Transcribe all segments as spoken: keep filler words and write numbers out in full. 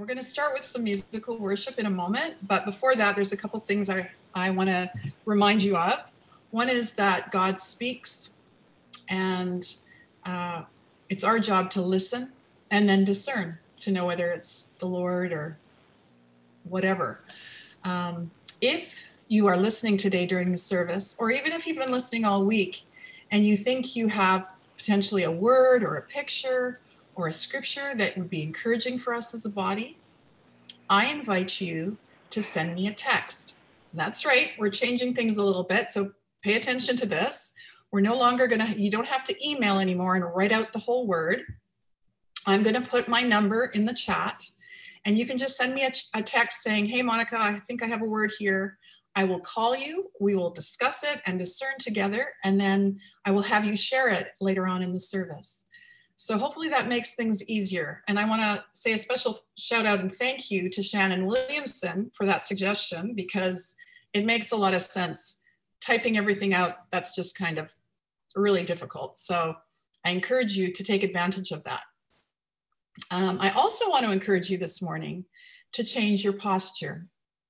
going to start with some musical worship in a moment, but before that, there's a couple things I, I want to remind you of. One is that God speaks, and uh, it's our job to listen and then discern to know whether it's the Lord or whatever. Um, if you are listening today during the service, or even if you've been listening all week and you think you have potentially a word or a picture or a scripture that would be encouraging for us as a body, I invite you to send me a text. That's right, we're changing things a little bit, so pay attention to this. We're no longer gonna, you don't have to email anymore and write out the whole word. I'm gonna put my number in the chat, and you can just send me a, a text saying, hey, Monica, I think I have a word here. I will call you, we will discuss it and discern together, and then I will have you share it later on in the service. So hopefully that makes things easier. And I wanna say a special shout out and thank you to Shannon Williamson for that suggestion, because it makes a lot of sense. Typing everything out, that's just kind of really difficult. So I encourage you to take advantage of that. Um, I also want to encourage you this morning to change your posture.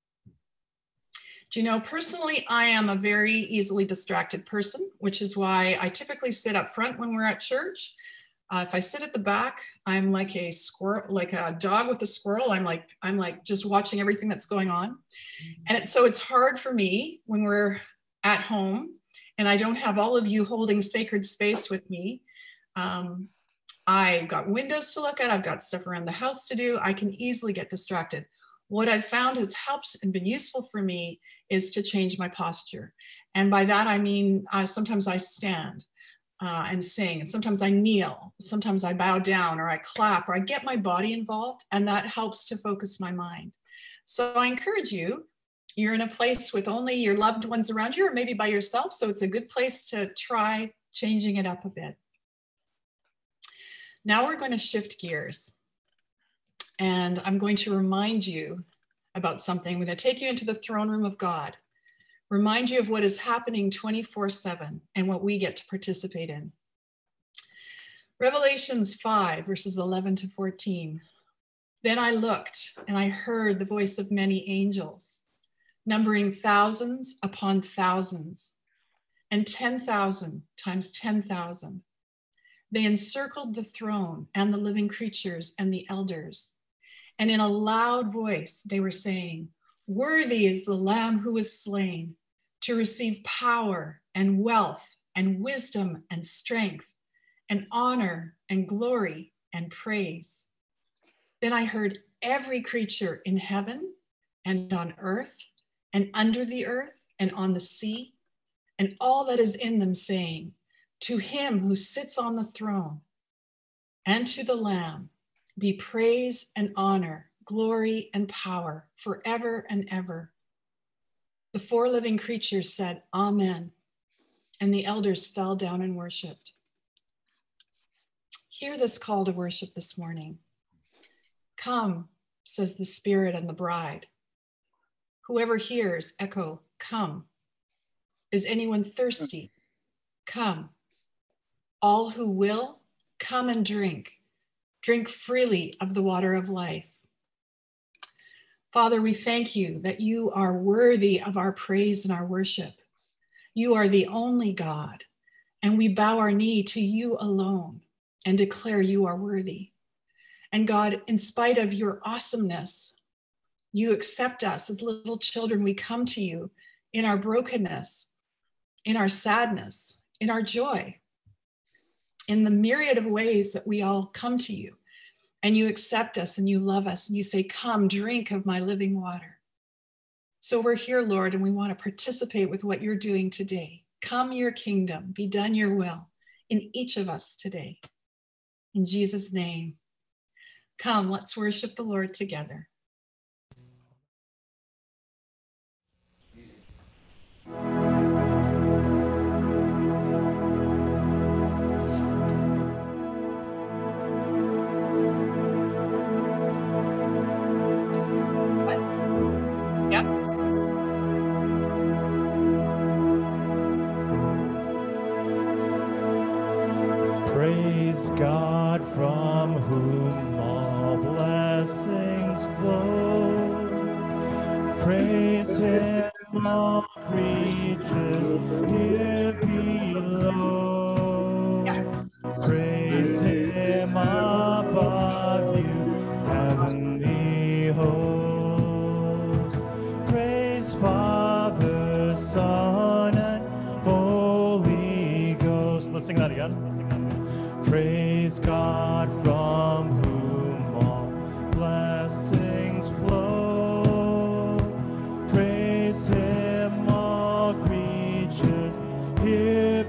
Do you know, personally, I am a very easily distracted person, which is why I typically sit up front when we're at church. Uh, if I sit at the back, I'm like a squirrel, like a dog with a squirrel. I'm like, I'm like just watching everything that's going on. And it, so it's hard for me when we're at home and I don't have all of you holding sacred space with me. Um, I've got windows to look at. I've got stuff around the house to do. I can easily get distracted. What I've found has helped and been useful for me is to change my posture. And by that, I mean, uh, sometimes I stand uh, and sing, and sometimes I kneel, sometimes I bow down, or I clap, or I get my body involved, and that helps to focus my mind. So I encourage you, you're in a place with only your loved ones around you, or maybe by yourself, so it's a good place to try changing it up a bit. Now we're going to shift gears, and I'm going to remind you about something. I'm going to take you into the throne room of God, remind you of what is happening twenty-four seven and what we get to participate in. Revelations five, verses eleven to fourteen. Then I looked, and I heard the voice of many angels, numbering thousands upon thousands, and ten thousand times ten thousand. They encircled the throne and the living creatures and the elders. And in a loud voice, they were saying, worthy is the Lamb who was slain to receive power and wealth and wisdom and strength and honor and glory and praise. Then I heard every creature in heaven and on earth and under the earth and on the sea and all that is in them saying, to him who sits on the throne and to the Lamb be praise and honor, glory and power forever and ever. The four living creatures said, Amen. And the elders fell down and worshiped. Hear this call to worship this morning. Come, says the Spirit and the bride. Whoever hears, echo, come. Is anyone thirsty? Come. All who will, come and drink. Drink freely of the water of life. Father, we thank you that you are worthy of our praise and our worship. You are the only God, and we bow our knee to you alone and declare you are worthy. And God, in spite of your awesomeness, you accept us as little children. We come to you in our brokenness, in our sadness, in our joy, in the myriad of ways that we all come to you, and you accept us and you love us and you say, come, drink of my living water. So we're here, Lord, and we want to participate with what you're doing today. Come your kingdom, be done your will in each of us today. In Jesus' name, come, let's worship the Lord together. Praise God, from whom all blessings Praise him, all creatures here below. Praise him above you, heavenly hosts. Praise Father, Son, and Holy Ghost. Let's sing that again. Let's sing that again. Praise God, from whom all blessings flow. Praise him, all creatures here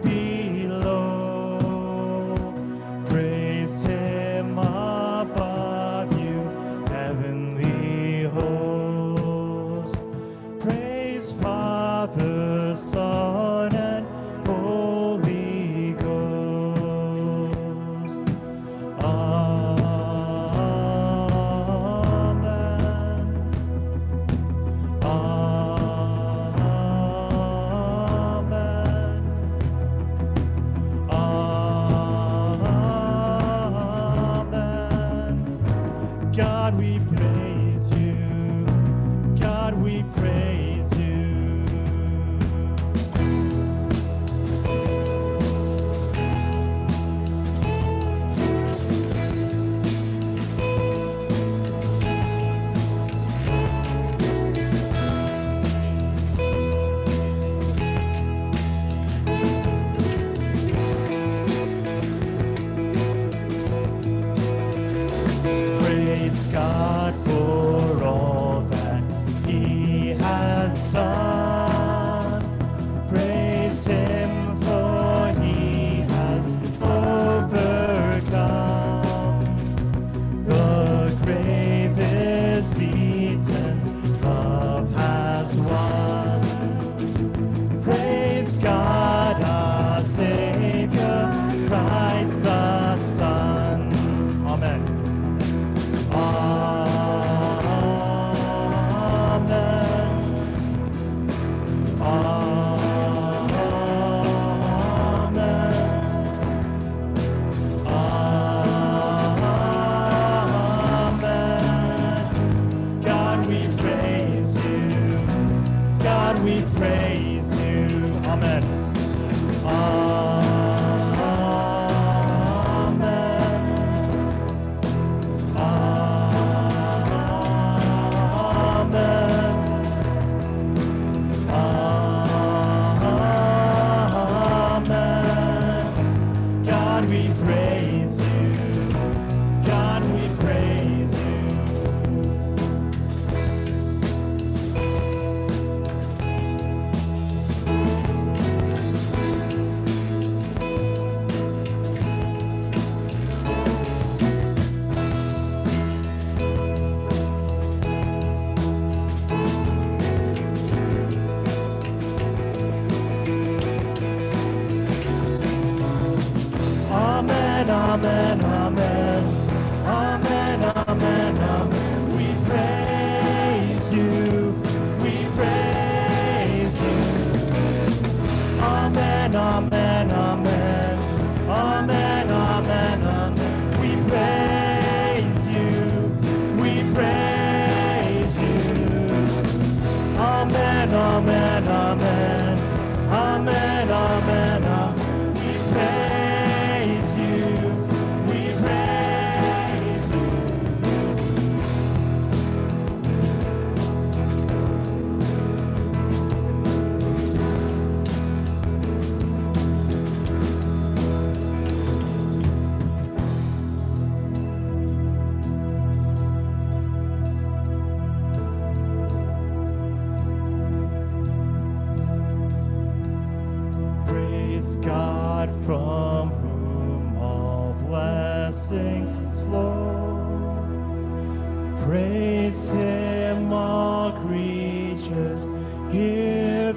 below. Praise him above you, heavenly host. Praise Father, Son, and Holy Ghost. Amen. Amen. Amen. God, we praise you. God, we praise you. Praise God for all that he has done. Praise him for he has overcome. The grave is beaten, love has won. Praise God, our Savior, Christ the Son. Amen. Amen. Amen. Amen. God, we praise you. God, we praise you. Amen. Amen. Amen. Amen. God, we praise you. God, we praise you. Amen, amen, amen. Amen, amen, amen. We praise you. We praise you. Amen, amen, amen. Amen, amen, amen. We praise you. We praise you. Amen, amen, amen. Amen, amen, amen. We praise you. We praise you. Praise God, from whom all blessings flow. Praise him, all creatures here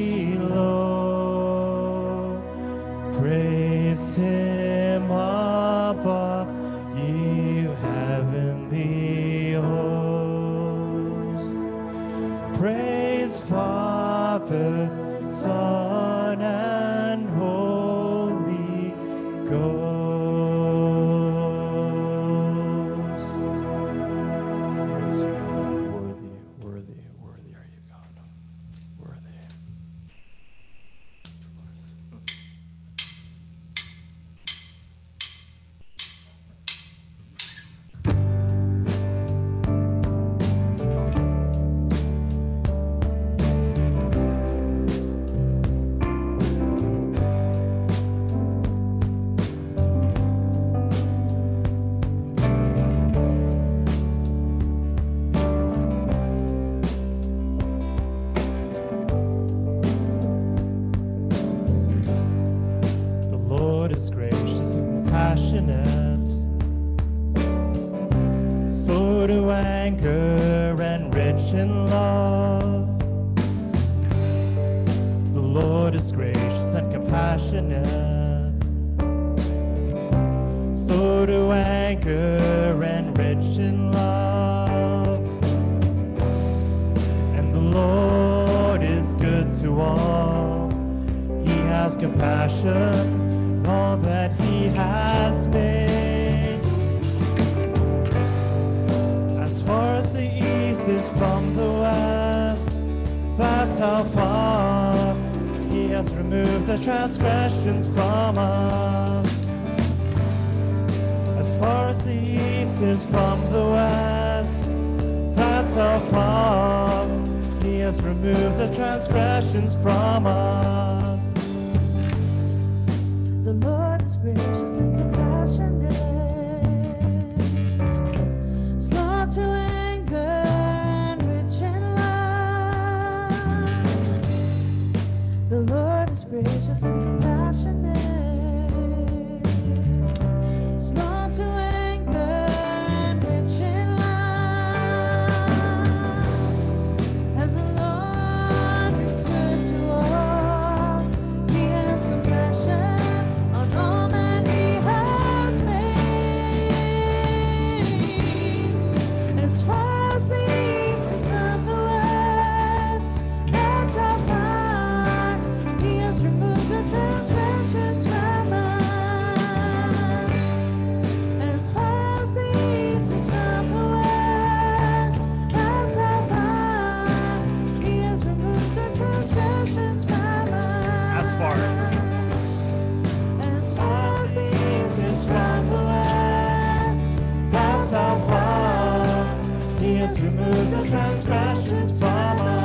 below. Praise him above, you heavenly hosts. Praise Father, Son, and Holy Ghost. Praise you, Lord. Worthy, worthy, worthy are you, to anger and rich in love. The Lord is gracious and compassionate, slow to anger and rich in love. And the Lord is good to all. He has compassion on all that he has made. As far as the east is from the west, that's how far he has removed the transgressions from us. As far as the east is from the west, that's how far he has removed the transgressions from us. The Lord is gracious and compassionate, slow to anger and rich in love. The Lord is gracious and compassionate, slow to anger and rich in love. And the Lord is good to all. He has compassion on all that he has made. As far as the east is from the west, that's how far he has removed the transgressions from us. As far as the east is from the west, that's how far he has removed the transgressions from us. As far. As far as the east is from the west, That's how far he has removed the transgressions from us.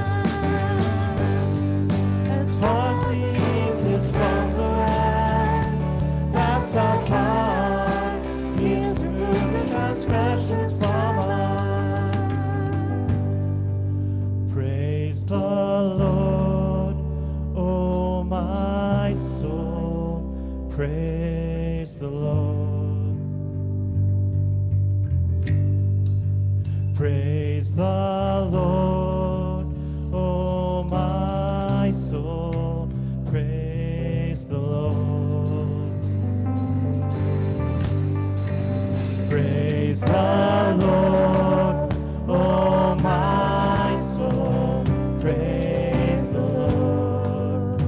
as As far as the east is from the west, that's how far he has removed the transgressions from us. Praise the Lord, oh my soul, praise the Lord. Praise the Lord, oh my soul, praise the Lord. Praise the Lord, oh my soul, praise the Lord.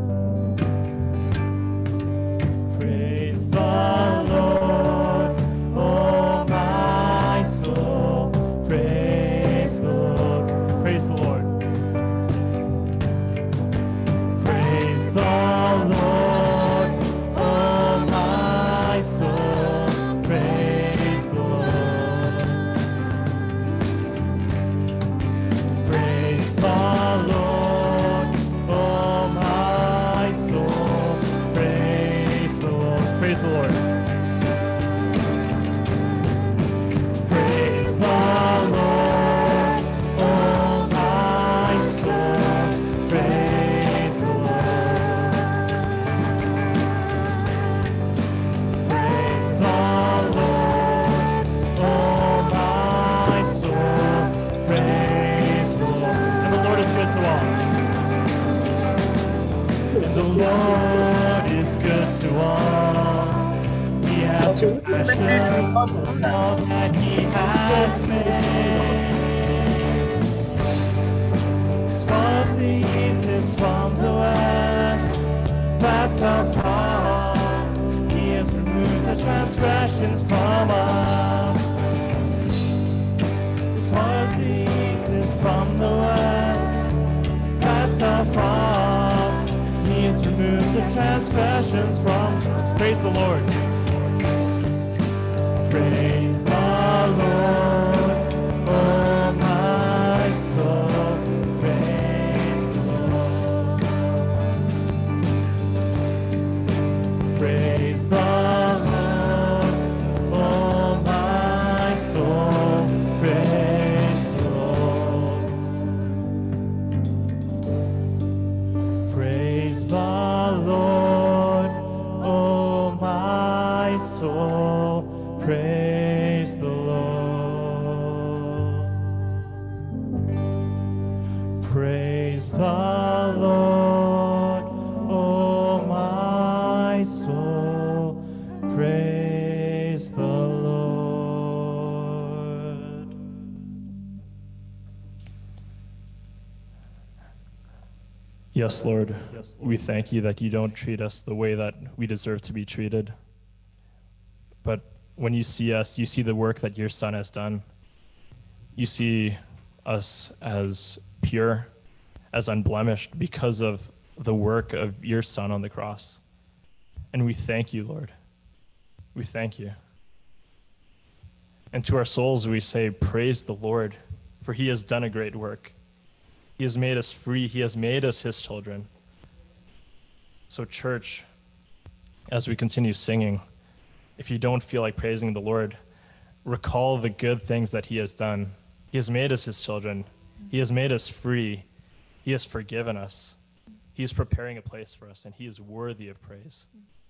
Praise the Lord, oh my soul, praise the Lord. Praise the Lord. Praise the Lord, oh my soul, praise the Lord. Praise the Lord, oh my soul, praise the Lord. Praise the Lord. Praise the Lord, oh my soul, praise the Lord. Praise the Lord, oh my soul, praise the Lord. And the Lord is good to all. And the Lord is good to all. He has compassion on all that he has made. As far as the east is from the west, that's how far he has removed the transgressions from us. As far as the east is from the west, that's how far he has removed the transgressions from. Praise the Lord. Praise the Lord, oh my soul, praise the Lord. Praise the Lord, oh my soul, praise the Lord. Praise the Lord, oh my soul, praise the Lord. Praise the Lord, oh my soul, praise the Lord. Yes, Lord, we thank you that you don't treat us the way that we deserve to be treated. But when you see us, you see the work that your Son has done. You see us as pure, as unblemished because of the work of your Son on the cross. And we thank you, Lord. We thank you. And to our souls we say, praise the Lord, for he has done a great work. He has made us free. He has made us his children. So church, as we continue singing, if you don't feel like praising the Lord, recall the good things that he has done. He has made us his children. He has made us free. He has forgiven us. He is preparing a place for us, and he is worthy of praise.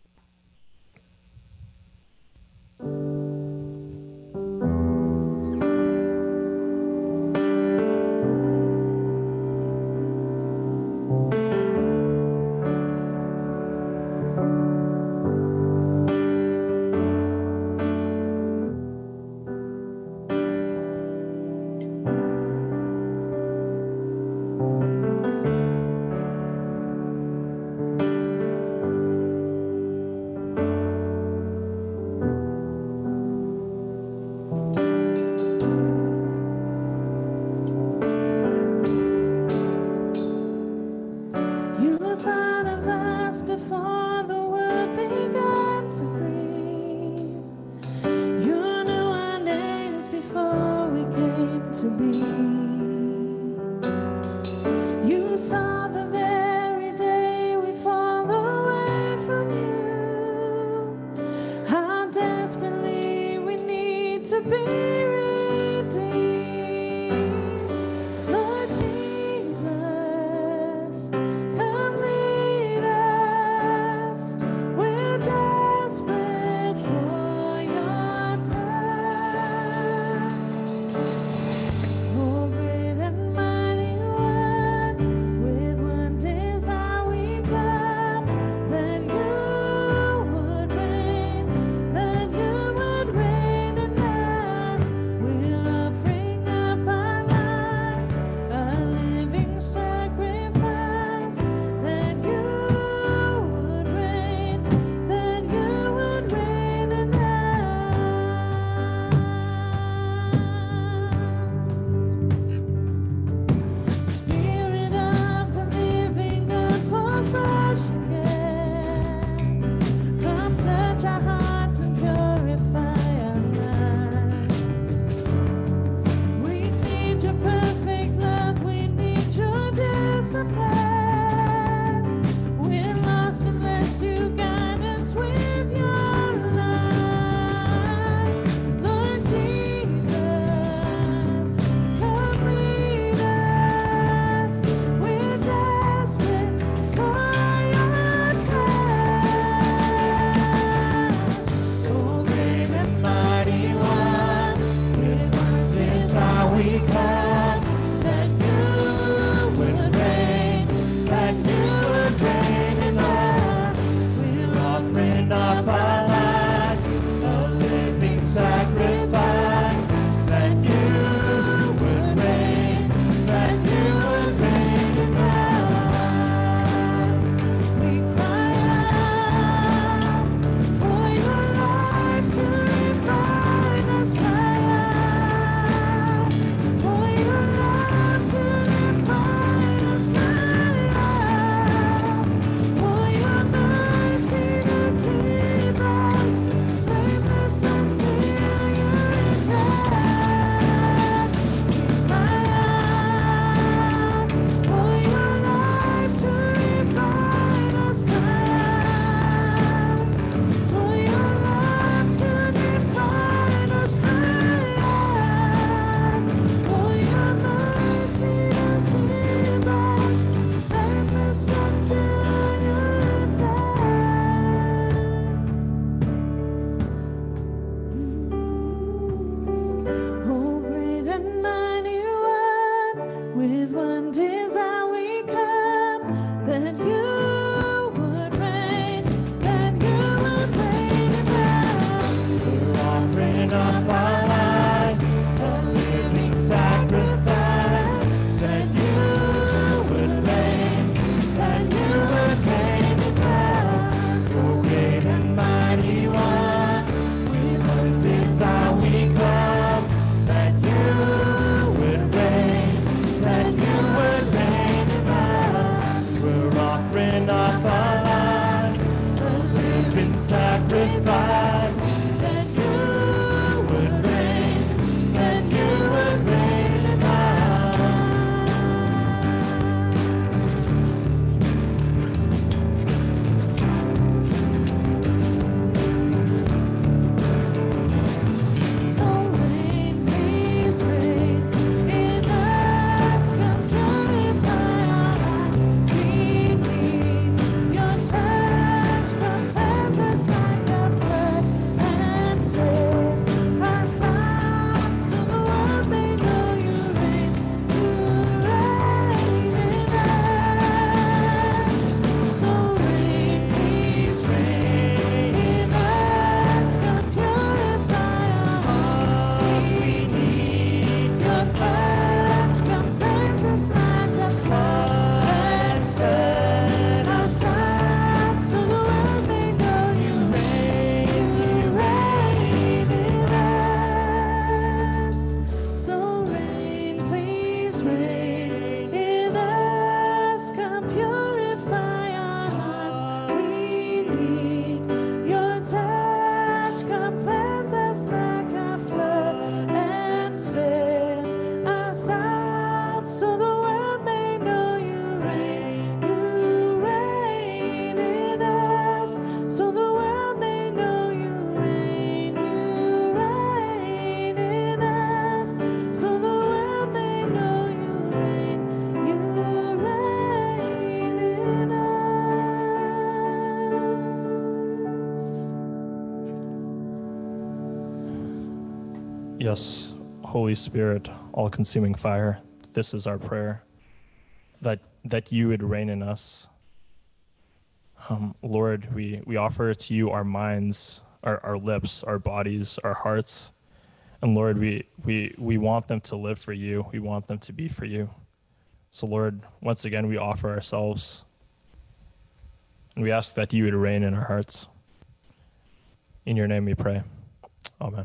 You thought of us before the world began to breathe. You knew our names before we came to be. You saw the very day we'd fall away from you. How desperately we need to be redeemed. Lord Jesus, come lead us. We're desperate for your touch. Oh, great and mighty one, with one desire we come, that you would reign, that you would reign in us. We're offering up our lives, a living sacrifice, that you would reign, that you would reign in us. Spirit of the living God, fall fresh again. Come search our hearts and purify our minds. We need your perfect love, we need your discipline. We're lost unless you guide us with your light. Lord Jesus, come lead us. We're desperate for your touch. Oh, great and mighty one, with one desire we come, that you would reign, that you would reign in us. We're offering up our lives, a living sacrifice, that you would reign, that you would reign in us. We cry out for your life to revive us, cry out for your Yes, Holy Spirit, all-consuming fire, this is our prayer, that that you would reign in us. Um, Lord, we, we offer to you our minds, our, our lips, our bodies, our hearts. And Lord, we, we, we want them to live for you. We want them to be for you. So Lord, once again, we offer ourselves. And we ask that you would reign in our hearts. In your name we pray. Amen.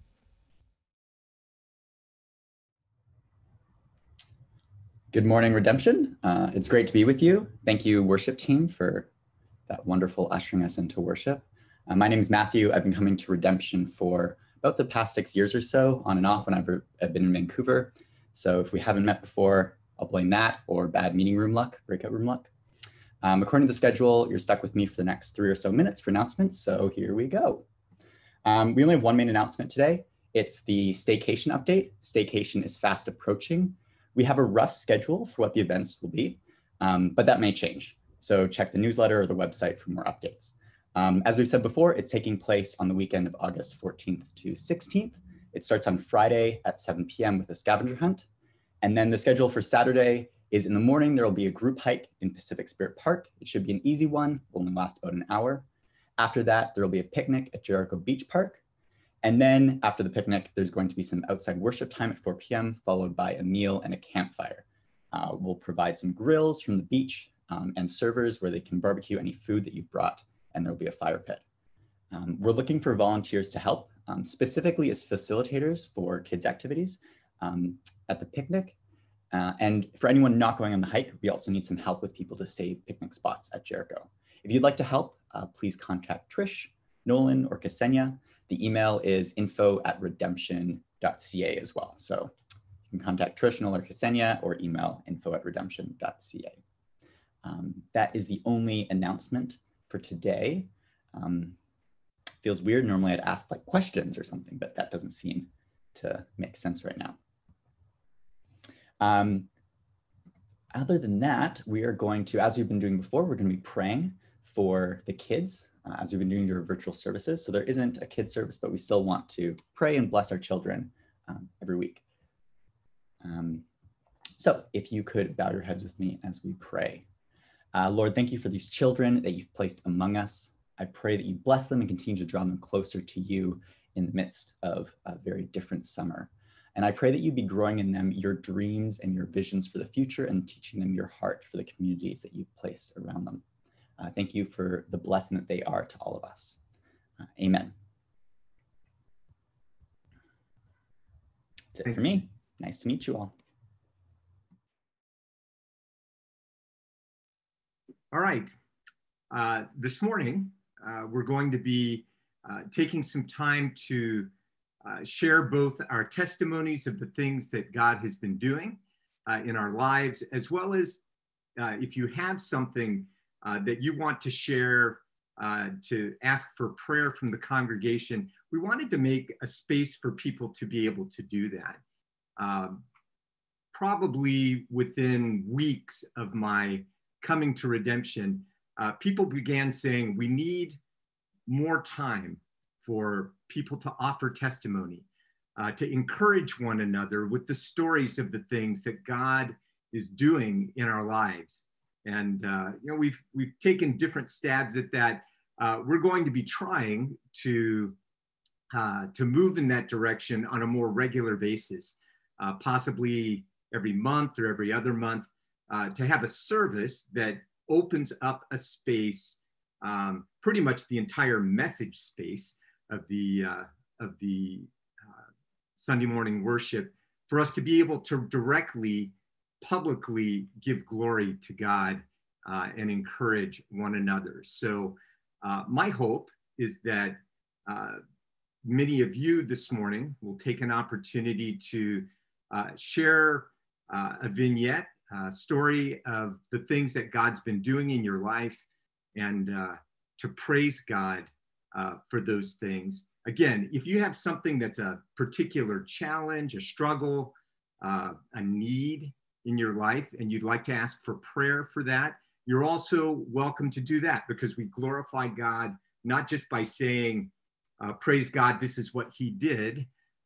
Good morning, Redemption. Uh, it's great to be with you. Thank you, worship team, for that wonderful ushering us into worship. Uh, my name is Matthew. I've been coming to Redemption for about the past six years or so, on and off when I've, I've been in Vancouver. So if we haven't met before, I'll blame that or bad meeting room luck, breakout room luck. Um, according to the schedule, you're stuck with me for the next three or so minutes for announcements. So here we go. Um, we only have one main announcement today. It's the staycation update. Staycation is fast approaching. We have a rough schedule for what the events will be, um, but that may change. So check the newsletter or the website for more updates. Um, as we've said before, it's taking place on the weekend of August fourteenth to sixteenth. It starts on Friday at seven p m with a scavenger hunt. And then the schedule for Saturday is in the morning, there will be a group hike in Pacific Spirit Park. It should be an easy one, will only last about an hour. After that, there will be a picnic at Jericho Beach Park. And then after the picnic, there's going to be some outside worship time at four p m, followed by a meal and a campfire. Uh, we'll provide some grills from the beach um, and servers where they can barbecue any food that you've brought, and there'll be a fire pit. Um, we're looking for volunteers to help, um, specifically as facilitators for kids' activities um, at the picnic. Uh, and for anyone not going on the hike, we also need some help with people to save picnic spots at Jericho. If you'd like to help, uh, please contact Trish, Nolan, or Ksenia. The email is info at redemption dot c a as well. So you can contact Trish, Nolan, or Ksenia, or email info at redemption dot c a. Um, that is the only announcement for today. Um, feels weird. Normally I'd ask like questions or something, but that doesn't seem to make sense right now. Um, other than that, we are going to, as we've been doing before, we're going to be praying for the kids uh, as we've been doing your virtual services. So there isn't a kids service, but we still want to pray and bless our children um, every week. Um, so if you could bow your heads with me as we pray. Uh, Lord, thank you for these children that you've placed among us. I pray that you bless them and continue to draw them closer to you in the midst of a very different summer. And I pray that you be growing in them your dreams and your visions for the future and teaching them your heart for the communities that you've placed around them. Uh, thank you for the blessing that they are to all of us. Uh, amen. That's it for me. Nice to meet you all. All right. Uh, this morning, uh, we're going to be uh, taking some time to uh, share both our testimonies of the things that God has been doing uh, in our lives, as well as uh, if you have something uh, that you want to share, uh, to ask for prayer from the congregation, we wanted to make a space for people to be able to do that. Um, probably within weeks of my coming to Redemption, uh, people began saying, we need more time for people to offer testimony, uh, to encourage one another with the stories of the things that God is doing in our lives. And uh, you know, we've we've taken different stabs at that. Uh, we're going to be trying to uh, to move in that direction on a more regular basis, uh, possibly every month or every other month, uh, to have a service that opens up a space, um, pretty much the entire message space of the uh, of the uh, Sunday morning worship, for us to be able to directly, publicly give glory to God uh, and encourage one another. So uh, my hope is that uh, many of you this morning will take an opportunity to uh, share uh, a vignette, a story of the things that God's been doing in your life, and uh, to praise God uh, for those things. Again, if you have something that's a particular challenge, a struggle, uh, a need in your life, and you'd like to ask for prayer for that, you're also welcome to do that, because we glorify God not just by saying, uh, praise God, this is what he did,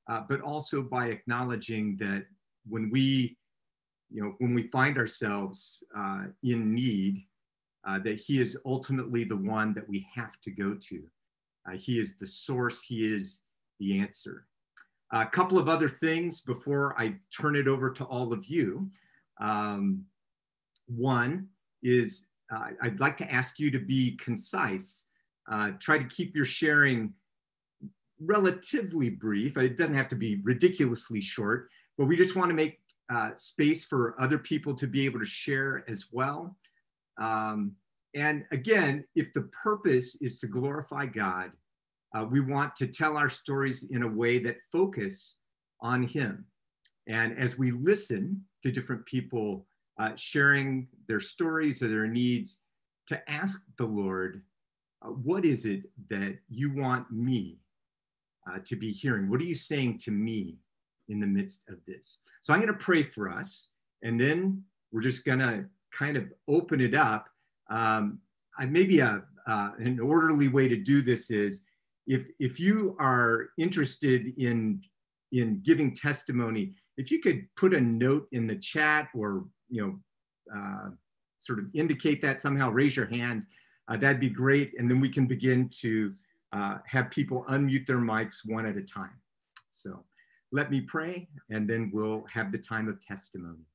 uh, but also by acknowledging that when we, you know, when we find ourselves uh, in need, uh, that he is ultimately the one that we have to go to. Uh, he is the source, he is the answer. A couple of other things before I turn it over to all of you. Um, one is uh, I'd like to ask you to be concise. Uh, try to keep your sharing relatively brief. It doesn't have to be ridiculously short, but we just want to make uh, space for other people to be able to share as well. Um, and again, if the purpose is to glorify God, uh, we want to tell our stories in a way that focus on him. And as we listen to different people uh, sharing their stories or their needs, to ask the Lord, uh, what is it that you want me uh, to be hearing? What are you saying to me in the midst of this? So I'm going to pray for us, and then we're just going to kind of open it up. Um, I, maybe a, uh, an orderly way to do this is, if, if you are interested in, in giving testimony, if you could put a note in the chat, or, you know, uh, sort of indicate that somehow, raise your hand, uh, that'd be great. And then we can begin to uh, have people unmute their mics one at a time. So let me pray, and then we'll have the time of testimony.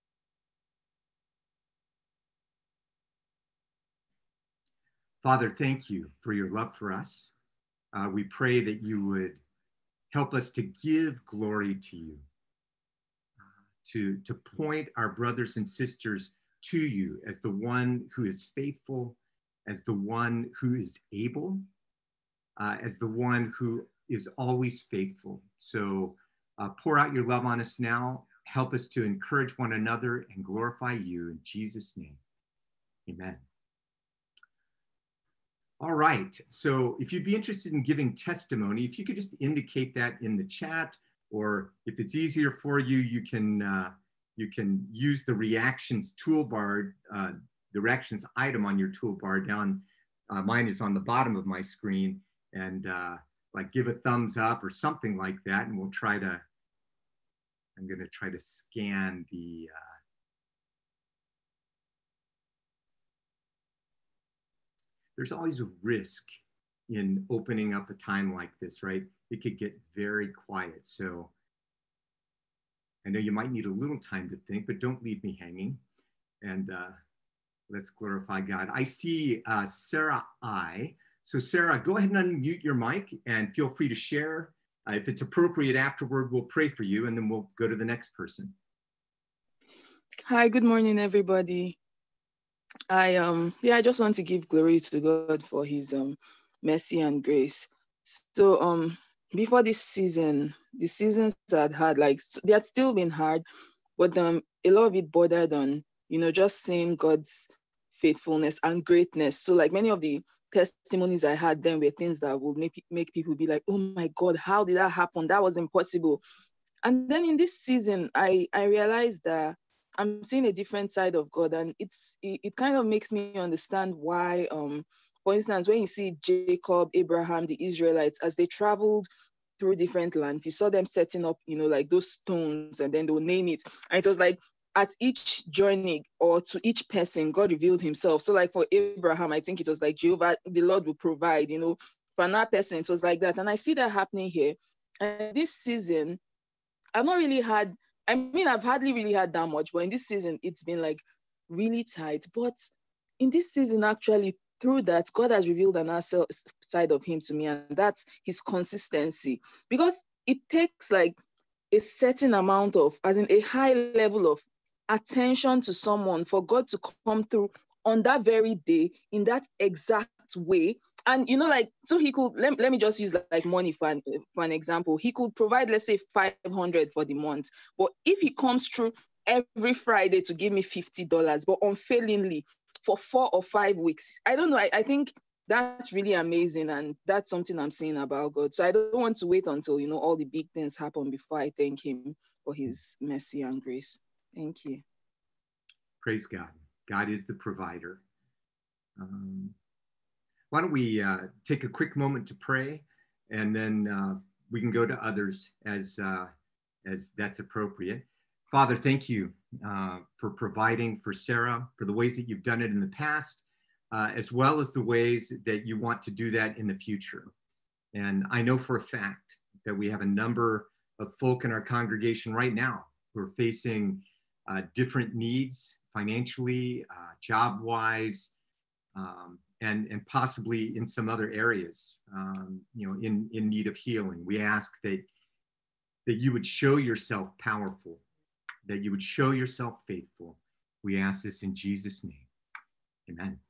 Father, thank you for your love for us. Uh, we pray that you would help us to give glory to you, uh, to, to point our brothers and sisters to you as the one who is faithful, as the one who is able, uh, as the one who is always faithful. So uh, pour out your love on us now. Help us to encourage one another and glorify you in Jesus' name. Amen. All right, so if you'd be interested in giving testimony, if you could just indicate that in the chat, or if it's easier for you, you can uh, you can use the reactions toolbar, uh, the reactions item on your toolbar down. Uh, mine is on the bottom of my screen, and uh, like give a thumbs up or something like that, and we'll try to. I'm going to try to scan the. Uh, There's always a risk in opening up a time like this, right? It could get very quiet. So I know you might need a little time to think, but don't leave me hanging. And uh, let's glorify God. I see uh, Sarah I. So Sarah, go ahead and unmute your mic and feel free to share. Uh, if it's appropriate afterward, we'll pray for you, and then we'll go to the next person. Hi, good morning, everybody. I um yeah, I just want to give glory to God for his um mercy and grace. So um before this season, the seasons I'd had, like they had still been hard, but um a lot of it bordered on, you know, just seeing God's faithfulness and greatness. So like many of the testimonies I had then were things that would make make people be like, oh my God, how did that happen? That was impossible. And then in this season, I I realized that I'm seeing a different side of God, and it's it, it kind of makes me understand why, um, for instance, when you see Jacob, Abraham, the Israelites, as they traveled through different lands, you saw them setting up, you know, like those stones, and then they'll name it. And it was like at each journey or to each person, God revealed himself. So like for Abraham, I think it was like Jehovah, the Lord will provide, you know, for another person, it was like that. And I see that happening here. And this season, I've not really had, I mean, I've hardly really had that much, but in this season, it's been like really tight. But in this season, actually, through that, God has revealed another side of him to me, and that's his consistency. Because it takes like a certain amount of, as in a high level of attention to someone for God to come through on that very day in that exact way. And, you know, like, so he could, let, let me just use like money for an, for an example. He could provide, let's say, five hundred for the month. But if he comes through every Friday to give me fifty dollars, but unfailingly for four or five weeks, I don't know. I, I think that's really amazing. And that's something I'm saying about God. So I don't want to wait until, you know, all the big things happen before I thank him for his mercy and grace. Thank you. Praise God. God is the provider. Um, why don't we uh, take a quick moment to pray, and then uh, we can go to others as, uh, as that's appropriate. Father, thank you uh, for providing for Sarah, for the ways that you've done it in the past, uh, as well as the ways that you want to do that in the future. And I know for a fact that we have a number of folk in our congregation right now who are facing uh, different needs financially, uh, job-wise, um, and, and possibly in some other areas, um, you know, in, in need of healing. We ask that, that you would show yourself powerful, that you would show yourself faithful. We ask this in Jesus' name. Amen.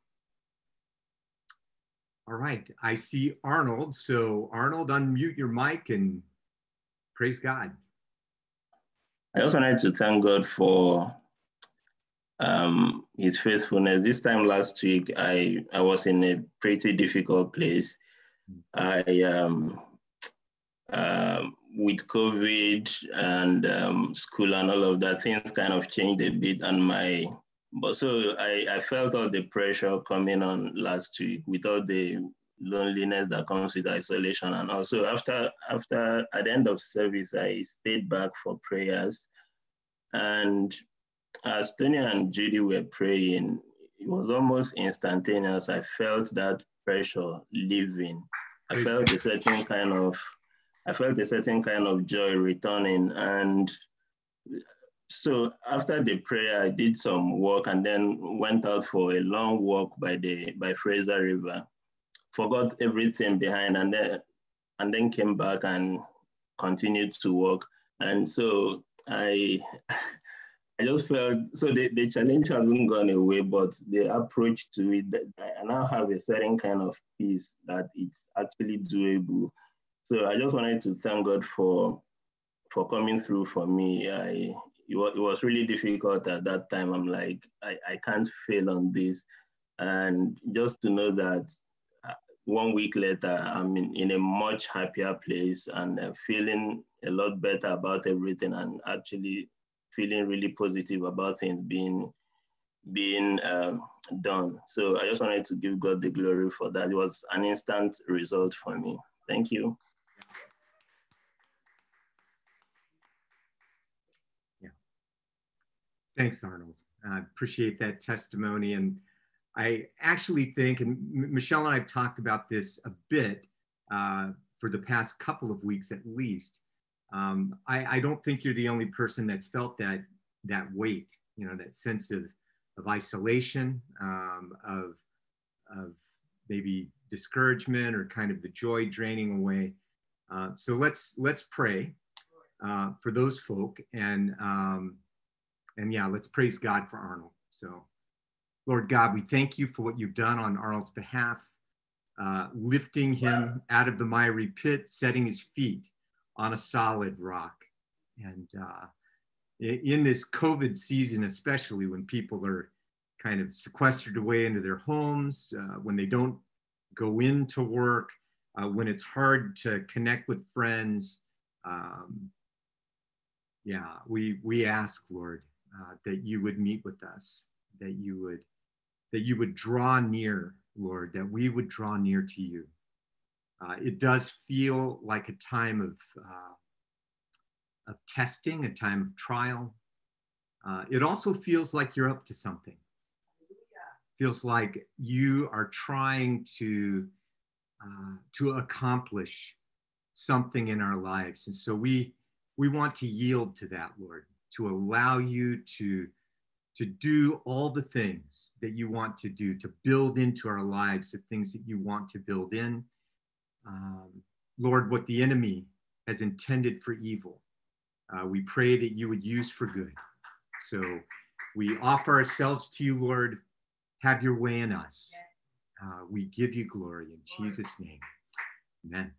All right, I see Arnold. So Arnold, unmute your mic and praise God. I also wanted to thank God for um, his faithfulness. This time last week, I, I was in a pretty difficult place. I, um, um, with COVID and um, school and all of that, things kind of changed a bit on my, but so I, I felt all the pressure coming on last week with all the loneliness that comes with isolation. And also after, after at the end of service, I stayed back for prayers. And as Tony and Judy were praying, it was almost instantaneous. I felt that pressure leaving. I felt a certain kind of, I felt a certain kind of joy returning. And so after the prayer, I did some work and then went out for a long walk by the by Fraser River. Forgot everything behind, and then and then came back and continued to work. And so I I just felt, so the, the challenge hasn't gone away, but the approach to it, I now have a certain kind of peace that it's actually doable. So I just wanted to thank God for for coming through for me. I it was, it was really difficult at that time. I'm like, I, I can't fail on this. And just to know that one week later, I'm in, in a much happier place and uh, feeling a lot better about everything and actually feeling really positive about things being, being um, done. So I just wanted to give God the glory for that. It was an instant result for me. Thank you. Yeah. Thanks, Arnold. I appreciate that testimony. And I actually think, and Michelle and I have talked about this a bit uh, for the past couple of weeks at least. Um, I, I don't think you're the only person that's felt that that weight, you know, that sense of, of isolation, um, of, of maybe discouragement or kind of the joy draining away. Uh, so let's let's pray uh, for those folk, and um, and yeah, let's praise God for Arnold. So, Lord God, we thank you for what you've done on Arnold's behalf, uh, lifting him out of the miry pit, setting his feet on a solid rock. And uh, in this COVID season, especially when people are kind of sequestered away into their homes, uh, when they don't go into work, uh, when it's hard to connect with friends, um, yeah, we we ask, Lord, uh, that you would meet with us, that you would that you would draw near, Lord, that we would draw near to you. Uh, it does feel like a time of uh, of testing, a time of trial. Uh, it also feels like you're up to something. Feels like you are trying to uh, to accomplish something in our lives, and so we we want to yield to that, Lord, to allow you to to do all the things that you want to do, to build into our lives the things that you want to build in. Um, Lord, what the enemy has intended for evil, uh, we pray that you would use for good. So we offer ourselves to you, Lord. Have your way in us. Uh, we give you glory in Jesus' name. Amen.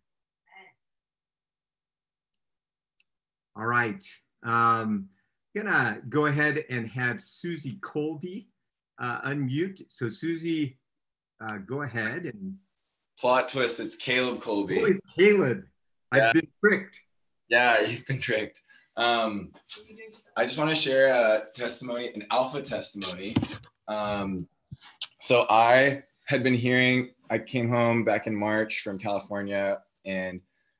All right. Um, I'm gonna go ahead and have Susie Colby uh, unmute. So Susie, uh, go ahead and. Plot twist, it's Caleb Colby. Oh, it's Caleb. I've Yeah. been tricked. Yeah, you've been tricked. Um, I just want to share a testimony, an alpha testimony. Um, so I had been hearing, I came home back in March from California, and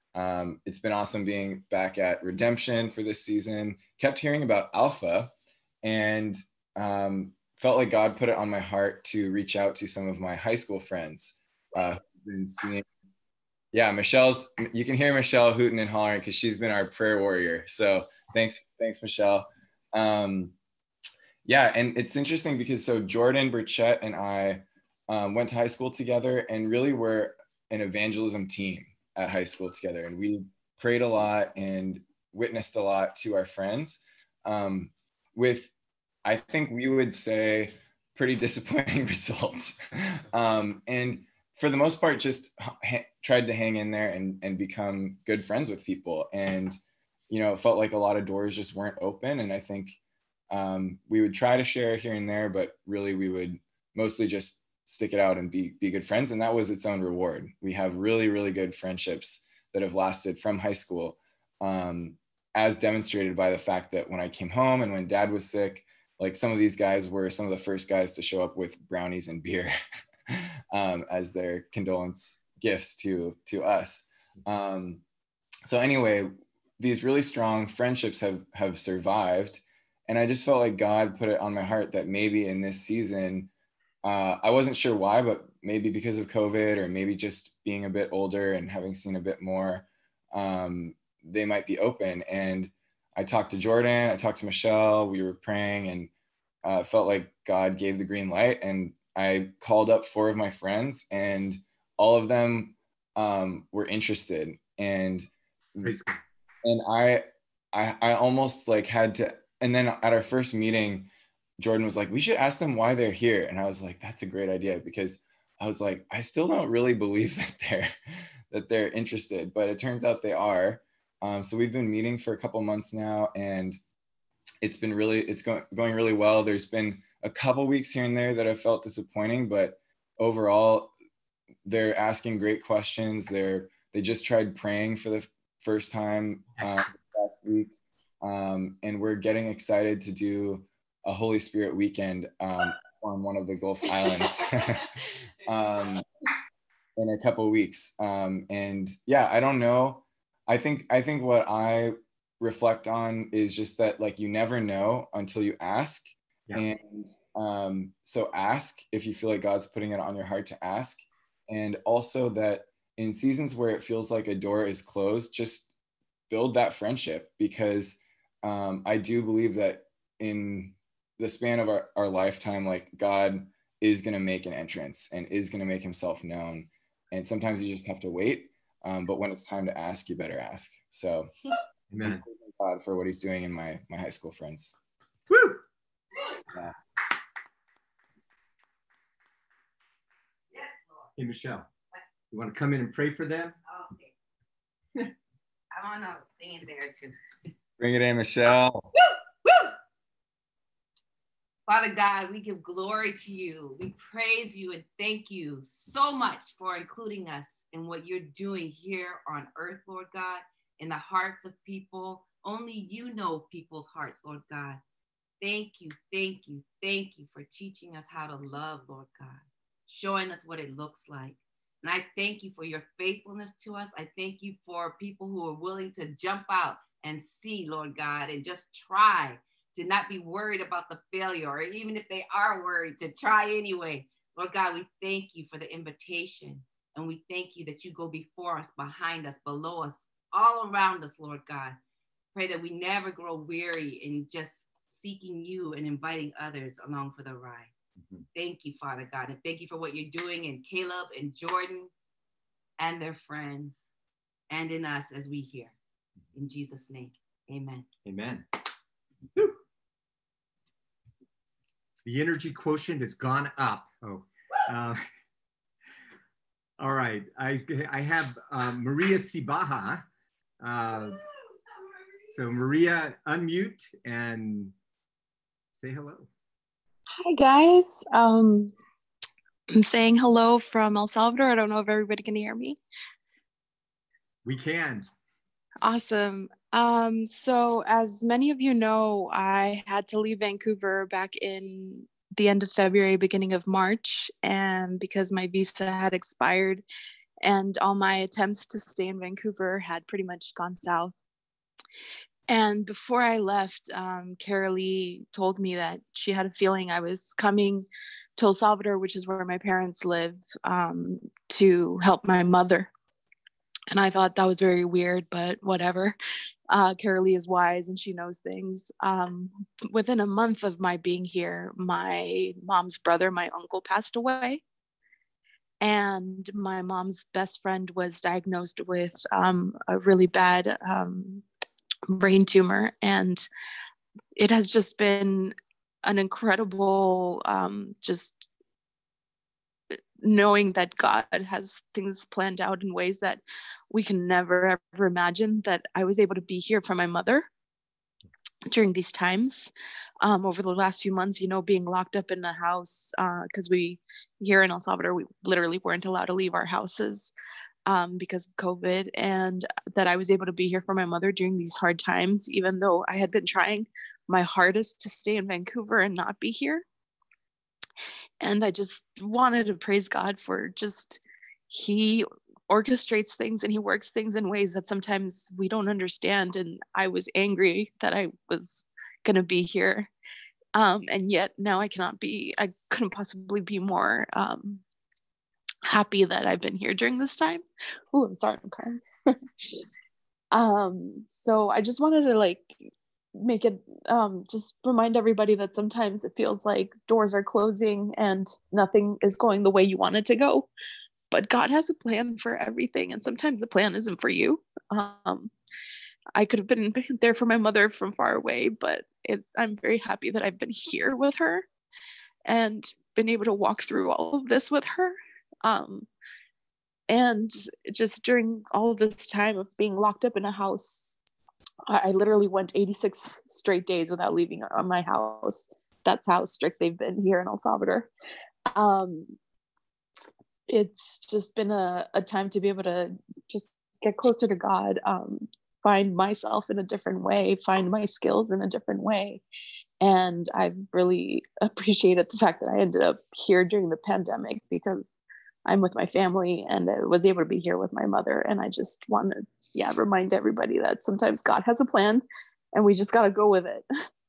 Um, it's been awesome being back at Redemption for this season. Kept hearing about Alpha, and um, felt like God put it on my heart to reach out to some of my high school friends. Uh, who've been seeing, yeah, Michelle's. You can hear Michelle hooting and hollering because she's been our prayer warrior. So thanks, thanks, Michelle. Um, yeah, and it's interesting because so Jordan Burchett and I um, went to high school together, and really were an evangelism team at high school together, and we prayed a lot and witnessed a lot to our friends, um, with, I think we would say, pretty disappointing results. Um, and for the most part, just ha- tried to hang in there and, and become good friends with people. And, you know, it felt like a lot of doors just weren't open. And I think um, we would try to share here and there, but really we would mostly just stick it out and be, be good friends. And that was its own reward. We have really, really good friendships that have lasted from high school, um, as demonstrated by the fact that when I came home and when Dad was sick, like some of these guys were some of the first guys to show up with brownies and beer um, as their condolence gifts to, to us. Um, so anyway, these really strong friendships have, have survived. And I just felt like God put it on my heart that maybe in this season, uh, I wasn't sure why, but maybe because of COVID, or maybe just being a bit older and having seen a bit more, um, they might be open. And I talked to Jordan, I talked to Michelle, we were praying, and uh, felt like God gave the green light. And I called up four of my friends, and all of them um, were interested. And and I, I I almost like had to. And then at our first meeting, Jordan was like, "We should ask them why they're here." And I was like, "That's a great idea," because I was like, I still don't really believe that they're that they're interested, but it turns out they are. Um, so we've been meeting for a couple months now, and it's been really, it's going going really well. There's been a couple weeks here and there that have felt disappointing, but overall, they're asking great questions. They're they just tried praying for the first time uh, last week, um, and we're getting excited to do a Holy Spirit weekend um, on one of the Gulf Islands um, in a couple of weeks. Um, and yeah, I don't know. I think I think what I reflect on is just that, like, you never know until you ask. Yeah. And um, so ask if you feel like God's putting it on your heart to ask. And also that in seasons where it feels like a door is closed, just build that friendship, because um, I do believe that in the span of our, our lifetime, like, God is going to make an entrance and is going to make himself known. And sometimes you just have to wait. Um, but when it's time to ask, you better ask. So amen. I'm thanking God for what he's doing in my, my high school friends. Woo! Yeah. Hey, Michelle, you want to come in and pray for them? Okay. I want to thing in there too. Bring it in, Michelle. Woo! Woo! Father God, we give glory to you. We praise you and thank you so much for including us in what you're doing here on earth, Lord God, in the hearts of people. Only you know people's hearts, Lord God. Thank you, thank you, thank you for teaching us how to love, Lord God, showing us what it looks like. And I thank you for your faithfulness to us. I thank you for people who are willing to jump out and see, Lord God, and just try to not be worried about the failure, or even if they are worried, to try anyway. Lord God, we thank you for the invitation. And we thank you that you go before us, behind us, below us, all around us, Lord God. Pray that we never grow weary in just seeking you and inviting others along for the ride. Mm-hmm. Thank you, Father God. And thank you for what you're doing in Caleb and Jordan and their friends and in us as we hear. In Jesus' name, amen. Amen. Woo. The energy quotient has gone up. Oh, uh, all right. I, I have uh, Maria Sibaha. Uh, so Maria, unmute and say hello. Hi, guys. Um, I'm saying hello from El Salvador. I don't know if everybody can hear me. We can. Awesome. Um, so as many of you know, I had to leave Vancouver back in the end of February, beginning of March, and because my visa had expired, and all my attempts to stay in Vancouver had pretty much gone south. And before I left, um, Carolee told me that she had a feeling I was coming to El Salvador, which is where my parents live, um, to help my mother. And I thought that was very weird, but whatever. Uh, Carolee is wise and she knows things. Um, within a month of my being here, my mom's brother, my uncle, passed away. And my mom's best friend was diagnosed with um, a really bad um, brain tumor. And it has just been an incredible, um, just knowing that God has things planned out in ways that we can never ever imagine, that I was able to be here for my mother during these times. Um, over the last few months, you know, being locked up in a house, because uh, we here in El Salvador, we literally weren't allowed to leave our houses um, because of COVID, and that I was able to be here for my mother during these hard times, even though I had been trying my hardest to stay in Vancouver and not be here. And I just wanted to praise God for just, he orchestrates things and he works things in ways that sometimes we don't understand. And I was angry that I was going to be here. Um, and yet now I cannot be, I couldn't possibly be more um, happy that I've been here during this time. Oh, I'm sorry, I'm crying. um, so I just wanted to like make it, um, just remind everybody that sometimes it feels like doors are closing and nothing is going the way you want it to go. But God has a plan for everything. And sometimes the plan isn't for you. Um, I could have been there for my mother from far away, but it, I'm very happy that I've been here with her and been able to walk through all of this with her. Um, and just during all of this time of being locked up in a house, I, I literally went eighty-six straight days without leaving my house. That's how strict they've been here in El Salvador. Um, it's just been a, a time to be able to just get closer to God, um, find myself in a different way, find my skills in a different way. And I've really appreciated the fact that I ended up here during the pandemic, because I'm with my family and I was able to be here with my mother. And I just want to, yeah, remind everybody that sometimes God has a plan and we just got to go with it.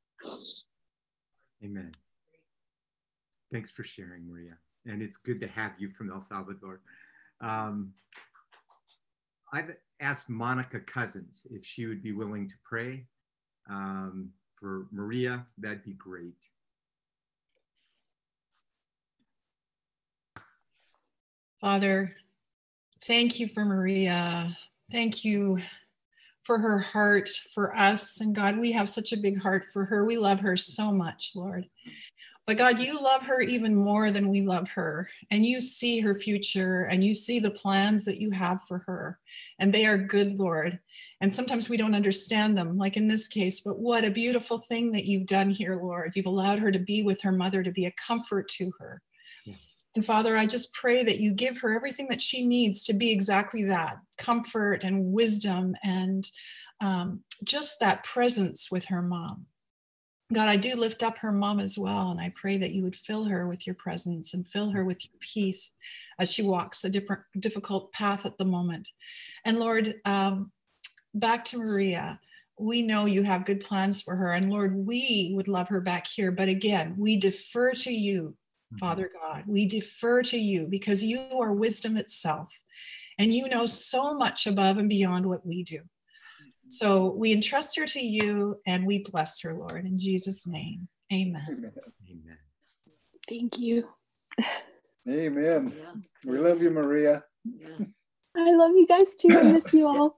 Amen. Thanks for sharing, Maria. And it's good to have you from El Salvador. Um, I've asked Monica Cousins if she would be willing to pray um, for Maria. That'd be great. Father, thank you for Maria. Thank you for her heart for us. And God, we have such a big heart for her. We love her so much, Lord. But God, you love her even more than we love her. And you see her future and you see the plans that you have for her. And they are good, Lord. And sometimes we don't understand them, like in this case. But what a beautiful thing that you've done here, Lord. You've allowed her to be with her mother, to be a comfort to her. Yeah. And Father, I just pray that you give her everything that she needs to be exactly that, comfort and wisdom and um, just that presence with her mom. God, I do lift up her mom as well, and I pray that you would fill her with your presence and fill her with your peace as she walks a different, difficult path at the moment. And Lord, um, back to Maria, we know you have good plans for her, and Lord, we would love her back here, but again, we defer to you, Father God. We defer to you because you are wisdom itself, and you know so much above and beyond what we do. So we entrust her to you and we bless her, Lord, in Jesus' name. Amen. Amen. Thank you. Amen. Yeah. We love you, Maria. Yeah. I love you guys too. I miss you all.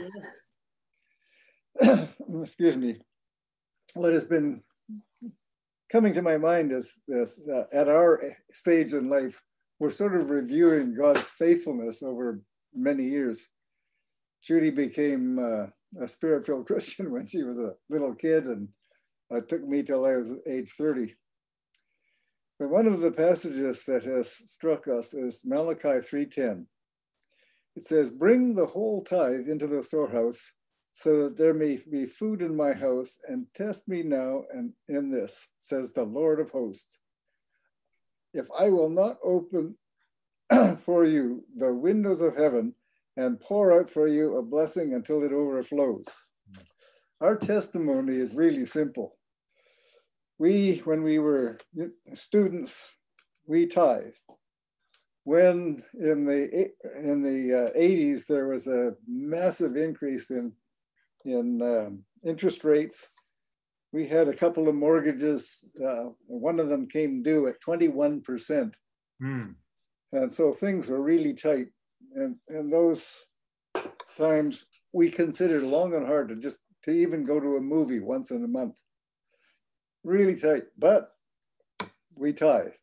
Excuse me. What has been coming to my mind is this, uh, at our stage in life, we're sort of reviewing God's faithfulness over many years. Judy became uh, a spirit-filled Christian when she was a little kid, and it took me till I was age thirty. But one of the passages that has struck us is Malachi three ten. It says, "Bring the whole tithe into the storehouse, so that there may be food in my house, and test me now and in this, says the Lord of hosts. If I will not open for you the windows of heaven and pour out for you a blessing until it overflows. Our testimony is really simple. We, when we were students, we tithed. When in the in the uh, eighties there was a massive increase in in um, interest rates, we had a couple of mortgages. Uh, one of them came due at twenty-one percent, Mm. and so things were really tight. And in those times, we considered long and hard to just to even go to a movie once in a month. Really tight, but we tithe.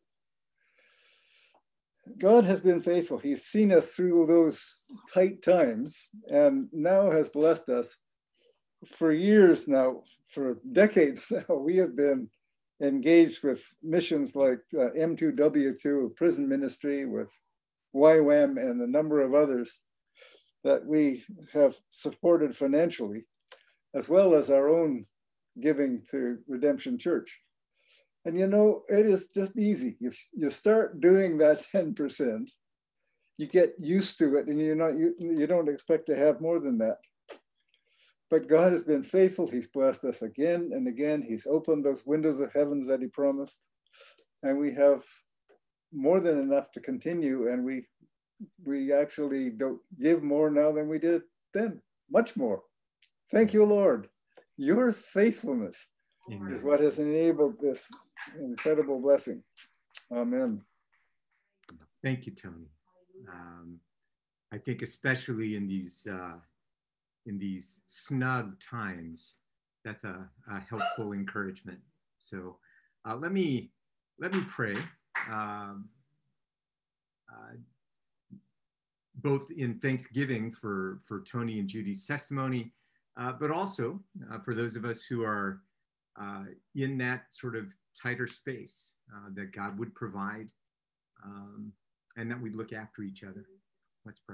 God has been faithful. He's seen us through those tight times and now has blessed us. For years now, for decades now, we have been engaged with missions like uh, M two W two, prison ministry, with Y WAM and a number of others that we have supported financially, as well as our own giving to Redemption Church. And you know, it is just easy. You, you start doing that ten percent, you get used to it, and you're not, you, you don't expect to have more than that. But God has been faithful. He's blessed us again and again. He's opened those windows of heavens that he promised. And we have more than enough to continue. And we, we actually don't give more now than we did then, much more. Thank you, Lord. Your faithfulness Amen. Is what has enabled this incredible blessing. Amen. Thank you, Tony. Um, I think especially in these uh, in these snug times, that's a, a helpful encouragement. So uh, let me let me pray, um, uh, both in thanksgiving for for Tony and Judy's testimony, uh, but also uh, for those of us who are uh, in that sort of tighter space, uh, that God would provide, um, and that we'd look after each other. Let's pray.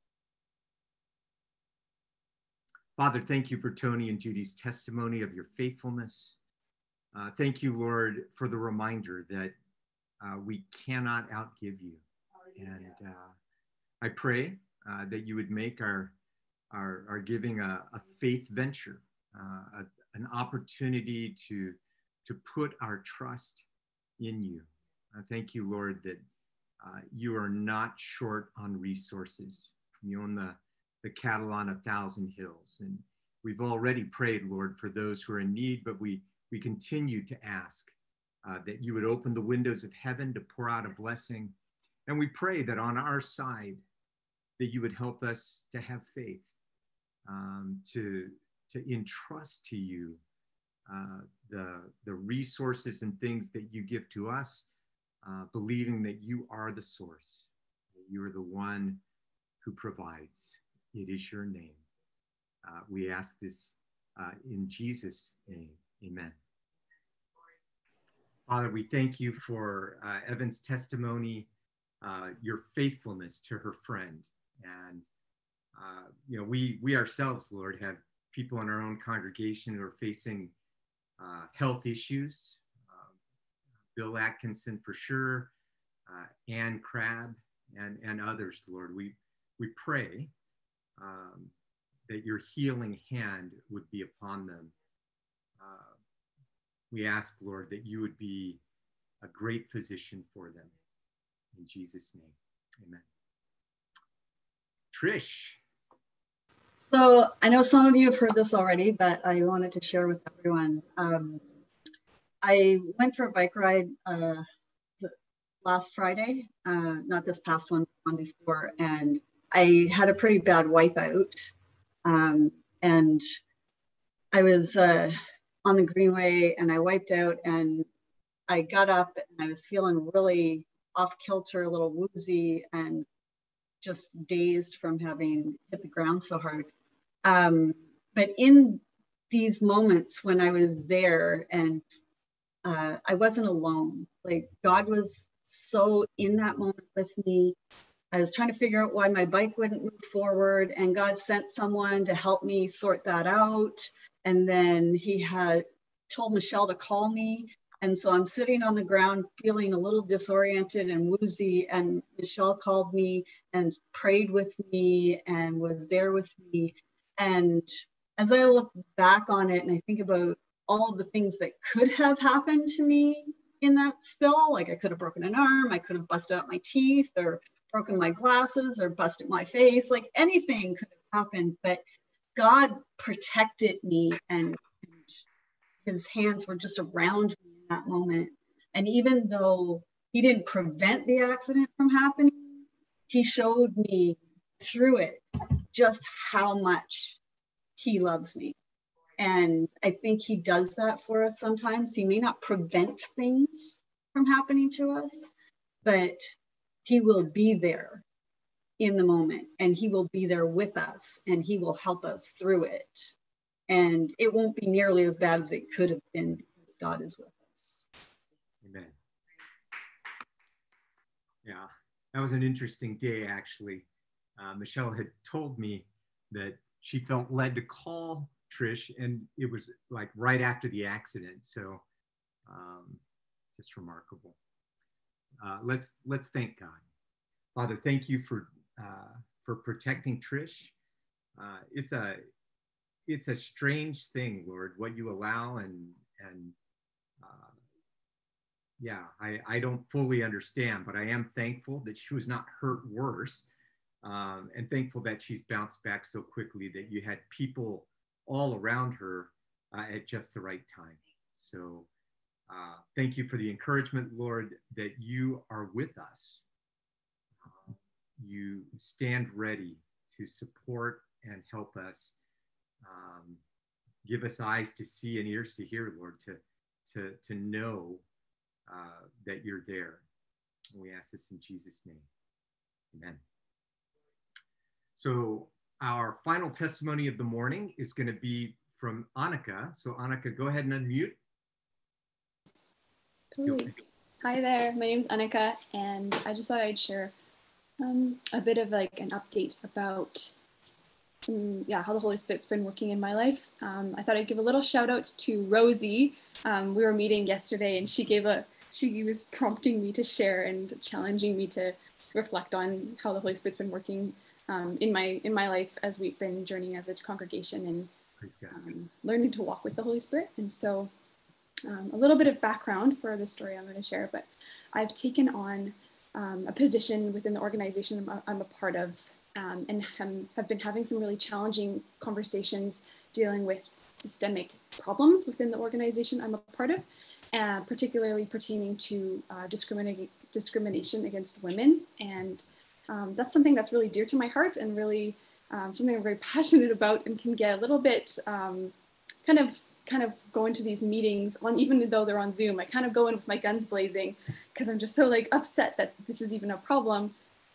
Father, thank you for Tony and Judy's testimony of your faithfulness. Uh, thank you, Lord, for the reminder that uh, we cannot outgive you. And uh, I pray uh, that you would make our, our, our giving a, a faith venture, uh, a, an opportunity to, to put our trust in you. Uh, thank you, Lord, that uh, you are not short on resources. You own the the cattle on a thousand hills. And we've already prayed, Lord, for those who are in need, but we, we continue to ask uh, that you would open the windows of heaven to pour out a blessing. And we pray that on our side, that you would help us to have faith, um, to, to entrust to you uh, the, the resources and things that you give to us, uh, believing that you are the source, that you are the one who provides. It is your name. Uh, we ask this uh, in Jesus' name. Amen. Father, we thank you for uh, Evan's testimony, uh, your faithfulness to her friend. And, uh, you know, we, we ourselves, Lord, have people in our own congregation who are facing uh, health issues. Uh, Bill Atkinson, for sure, uh, Ann Crabb, and, and others, Lord. We, we pray Um, that your healing hand would be upon them. Uh, we ask, Lord, that you would be a great physician for them. In Jesus' name, amen. Trish. So I know some of you have heard this already, but I wanted to share with everyone. Um, I went for a bike ride uh, last Friday, uh, not this past one, one before, and I had a pretty bad wipeout, um, and I was uh, on the Greenway and I wiped out, and I got up and I was feeling really off kilter, a little woozy and just dazed from having hit the ground so hard. Um, but in these moments when I was there and uh, I wasn't alone, like God was so in that moment with me. I was trying to figure out why my bike wouldn't move forward, and God sent someone to help me sort that out. And then he had told Michelle to call me, And so I'm sitting on the ground feeling a little disoriented and woozy, and Michelle called me and prayed with me and was there with me. And as I look back on it and I think about all of the things that could have happened to me in that spill, like I could have broken an arm, I could have busted out my teeth or broken my glasses or busted my face, like anything could have happened, but God protected me, and, and his hands were just around me in that moment. And even though he didn't prevent the accident from happening, he showed me through it just how much he loves me. And I think he does that for us sometimes. He may not prevent things from happening to us, but he will be there in the moment, and he will be there with us, and he will help us through it. And it won't be nearly as bad as it could have been because God is with us. Amen. Yeah, that was an interesting day, actually. Uh, Michelle had told me that she felt led to call Trish, and it was like right after the accident. So um, just remarkable. Uh, let's let's thank God. Father, thank you for uh, for protecting Trish. Uh, it's a it's a strange thing, Lord, what you allow, and and uh, yeah, I I don't fully understand, but I am thankful that she was not hurt worse, um, and thankful that she's bounced back so quickly, that you had people all around her uh, at just the right time. So uh, thank you for the encouragement, Lord, that you are with us. Uh, you stand ready to support and help us. Um, give us eyes to see and ears to hear, Lord, to, to, to know uh, that you're there. And we ask this in Jesus' name. Amen. So our final testimony of the morning is going to be from Annika. So Annika, go ahead and unmute. Totally. Hi there, my name is Annika, and I just thought I'd share um, a bit of like an update about some, yeah, how the Holy Spirit's been working in my life. Um, I thought I'd give a little shout out to Rosie. Um, we were meeting yesterday, and she gave a, she was prompting me to share and challenging me to reflect on how the Holy Spirit's been working um, in my in my life as we've been journeying as a congregation and um, learning to walk with the Holy Spirit. And so um, a little bit of background for the story I'm going to share, but I've taken on um, a position within the organization I'm a, I'm a part of, um, and have, have been having some really challenging conversations dealing with systemic problems within the organization I'm a part of, uh, particularly pertaining to uh, discriminating discrimination against women. And um, that's something that's really dear to my heart, and really um, something I'm very passionate about, and can get a little bit um, kind of kind of go into these meetings on, even though they're on Zoom, I kind of go in with my guns blazing because I'm just so like upset that this is even a problem.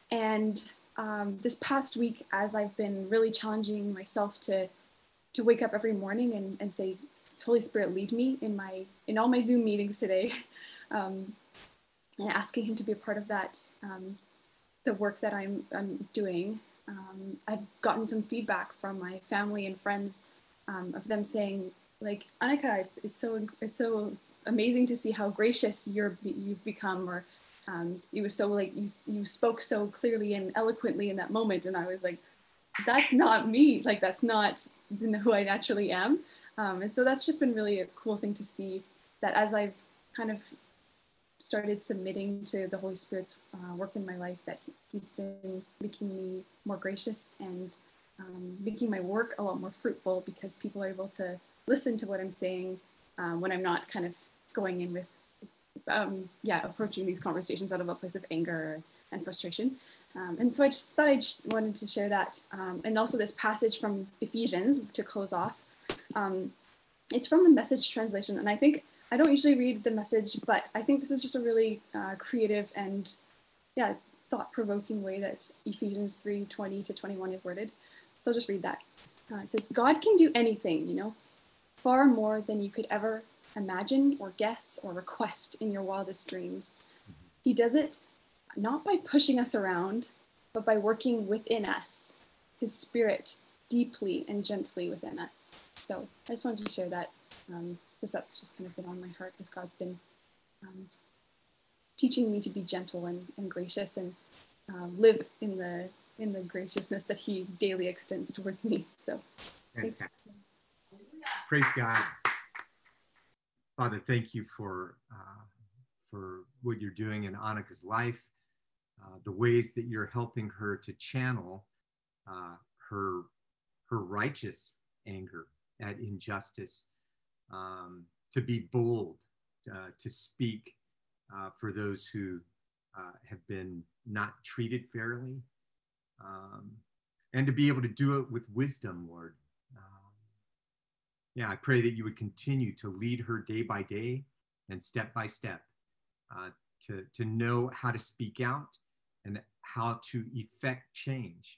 And um, this past week, as I've been really challenging myself to to wake up every morning and, and say, Holy Spirit, lead me in my in all my Zoom meetings today, um, and asking him to be a part of that, um, the work that I'm, I'm doing. Um, I've gotten some feedback from my family and friends um, of them saying, like, Annika, it's it's so it's so amazing to see how gracious you're you've become, or um, you were so like you you spoke so clearly and eloquently in that moment, and I was like, that's not me, like that's not who I naturally am, um, and so that's just been really a cool thing to see, that as I've kind of started submitting to the Holy Spirit's uh, work in my life, that he, he's been making me more gracious and um, making my work a lot more fruitful, because people are able to listen to what I'm saying um, when I'm not kind of going in with, um, yeah, approaching these conversations out of a place of anger and frustration. Um, and so I just thought I just wanted to share that. Um, and also this passage from Ephesians to close off. Um, it's from the Message translation. And I think, I don't usually read the Message, but I think this is just a really uh, creative and yeah, thought-provoking way that Ephesians three twenty to twenty-one is worded. So I'll just read that. Uh, it says, God can do anything, you know, far more than you could ever imagine or guess or request in your wildest dreams. He does it not by pushing us around, but by working within us, his Spirit deeply and gently within us. So I just wanted to share that, um, because that's just kind of been on my heart as God's been um, teaching me to be gentle and, and gracious and um, live in the in the graciousness that he daily extends towards me. So thanks. Fantastic. Praise God. Father, thank you for uh, for what you're doing in Annika's life, uh, the ways that you're helping her to channel uh, her her righteous anger at injustice, um, to be bold, uh, to speak uh, for those who uh, have been not treated fairly, um, and to be able to do it with wisdom, Lord. Um, yeah, I pray that you would continue to lead her day by day and step by step uh, to, to know how to speak out and how to effect change.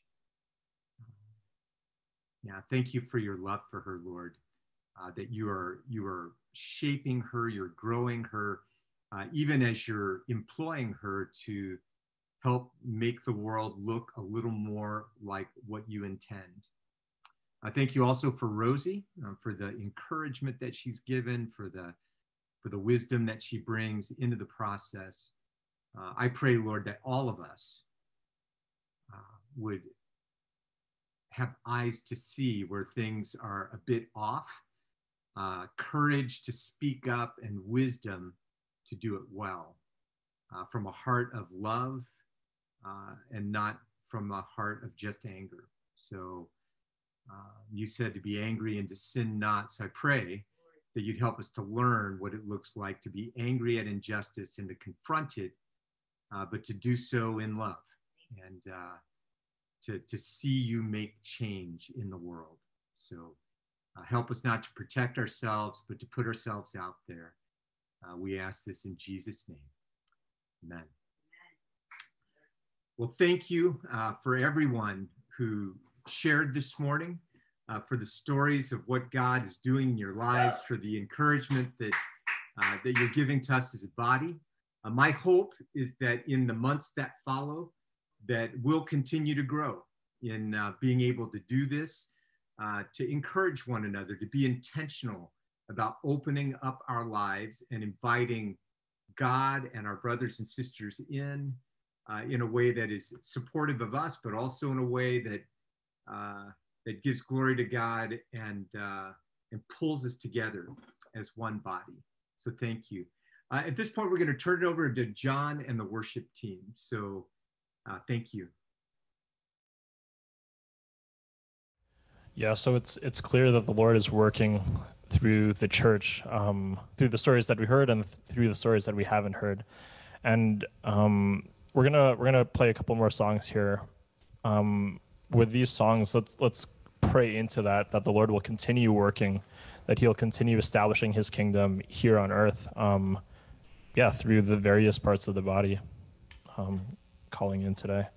Yeah, thank you for your love for her, Lord, uh, that you are, you are shaping her, you're growing her, uh, even as you're employing her to help make the world look a little more like what you intend. I thank you also for Rosie, uh, for the encouragement that she's given, for the, for the wisdom that she brings into the process. Uh, I pray, Lord, that all of us uh, would have eyes to see where things are a bit off, uh, courage to speak up, and wisdom to do it well, uh, from a heart of love uh, and not from a heart of just anger. So uh, you said to be angry and to sin not. So I pray that you'd help us to learn what it looks like to be angry at injustice and to confront it, uh, but to do so in love, and uh, to, to see you make change in the world. So uh, help us not to protect ourselves, but to put ourselves out there. Uh, we ask this in Jesus' name. Amen. Well, thank you uh, for everyone who shared this morning, uh, for the stories of what God is doing in your lives, for the encouragement that, uh, that you're giving to us as a body. Uh, my hope is that in the months that follow, that we'll continue to grow in uh, being able to do this, uh, to encourage one another, to be intentional about opening up our lives and inviting God and our brothers and sisters in, uh, in a way that is supportive of us, but also in a way that uh, that gives glory to God and, uh, and pulls us together as one body. So thank you. Uh, at this point, we're going to turn it over to John and the worship team. So uh, thank you. Yeah, so it's it's clear that the Lord is working through the church, um, through the stories that we heard and th- through the stories that we haven't heard. And um, we're gonna we're gonna play a couple more songs here. Um, with these songs, let's let's pray into that that the Lord will continue working, that He'll continue establishing His kingdom here on earth. Um, yeah, through the various parts of the body, um, calling in today.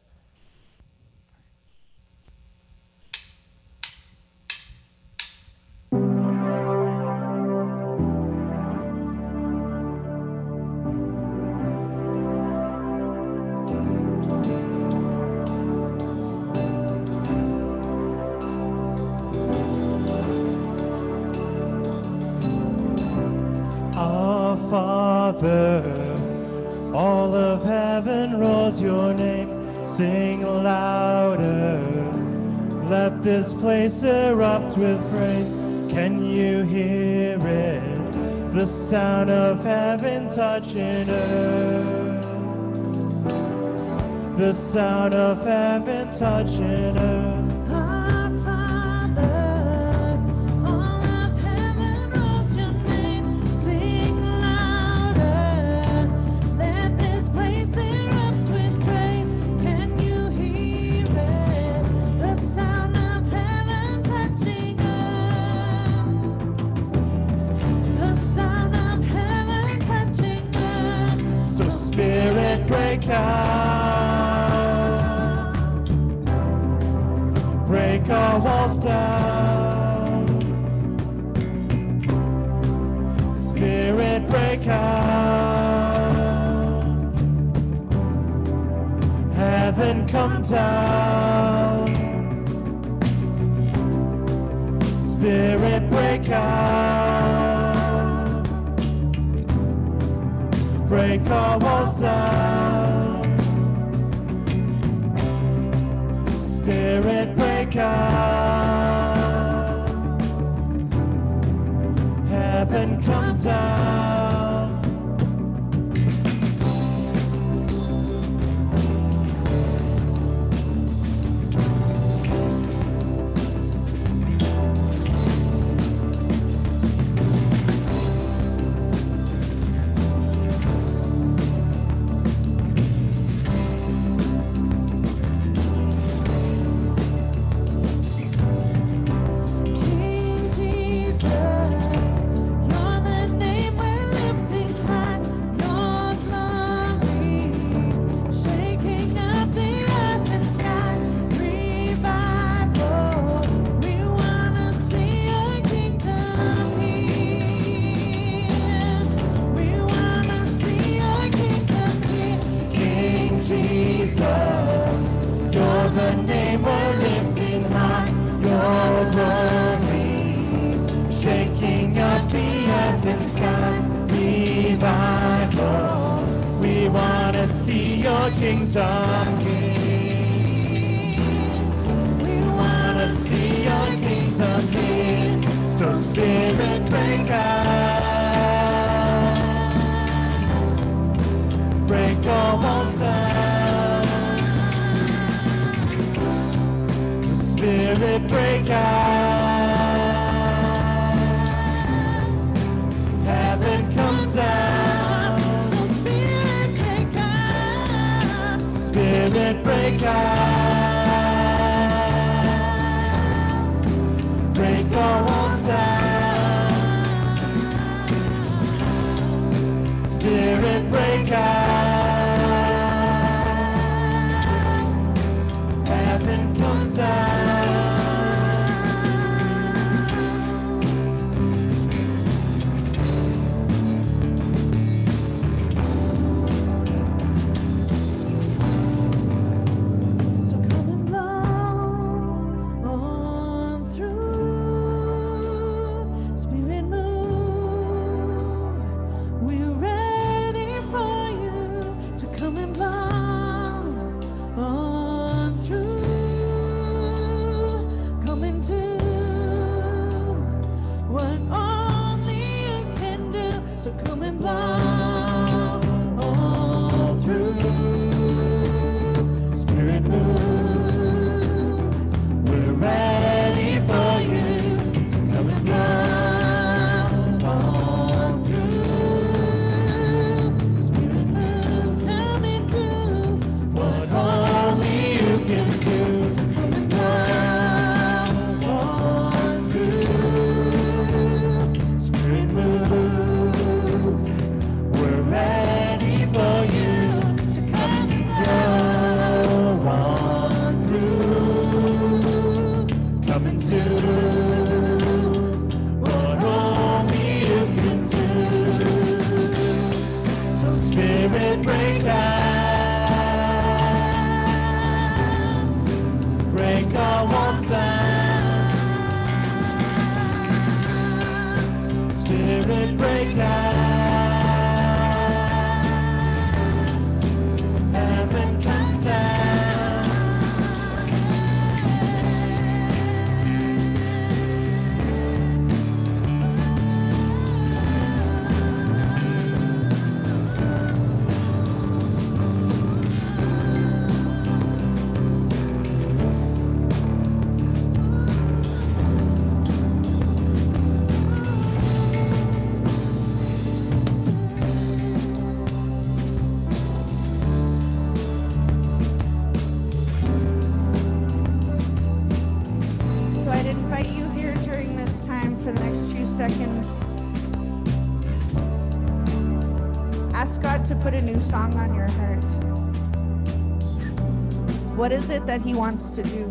Our Father, all of heaven roars your name, sing louder. Let this place erupt with praise. Can you hear it? The sound of heaven touching earth. The sound of heaven touching earth. Spirit, break out, break our walls down. Spirit, break out, heaven come down. Spirit, break out, break our walls down. Spirit, break out. Heaven, come down. King Jesus, you're the name we're lifting high. Your glory, shaking up the earth and skies. Revival, we wanna see your kingdom here. We wanna see your kingdom here. King Jesus, you're the name we're lifting high. Your glory, shaking up the earth and sky. Revival, we wanna see your kingdom here. We wanna see your kingdom here. So Spirit, break out, break all walls down. So Spirit, break out, heaven come down. So Spirit, break out. Spirit, break out, break all walls down. Spirit, break out, heaven come down. So come and blow on through. Spirit, move. We're ready for you to come and blow on through. Come and do what only you can do. So come and blow on through. Spirit, move. We're ready for you to come and blow on through. Spirit, move. Come and do What only you can do. So come and blow on through. Spirit, move. We're ready for you to come and blow on through. Come and do what only you can do. So Spirit, break out, break our walls down. Spirit, break out, heaven come down. So I'd invite you here during this time for the next few seconds. Ask God to put a new song on your heart. What is it that He wants to do?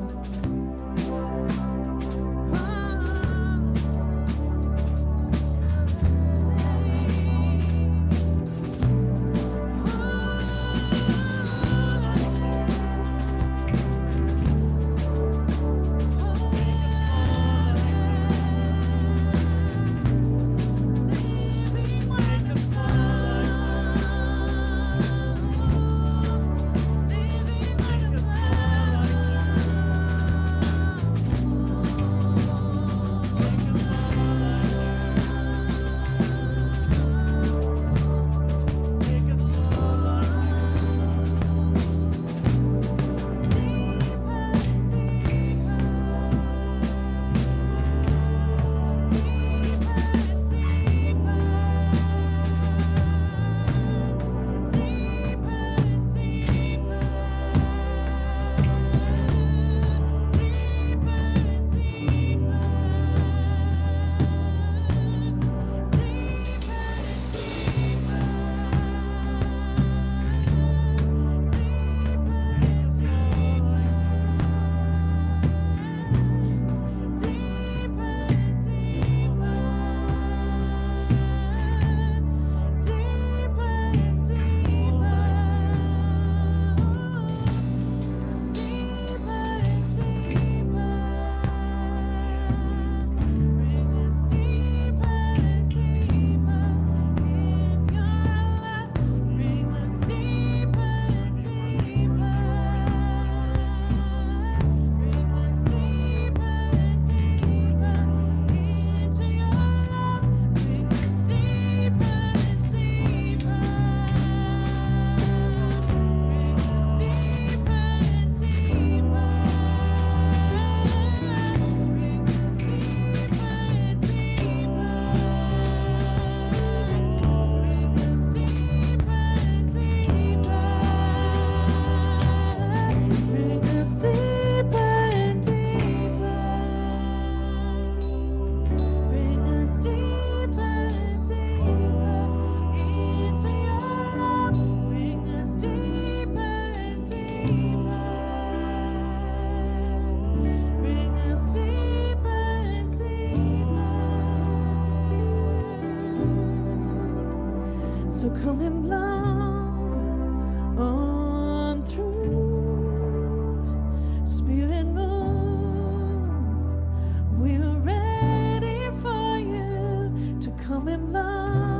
So come and blow on through. Spirit move. We're ready for you to come and blow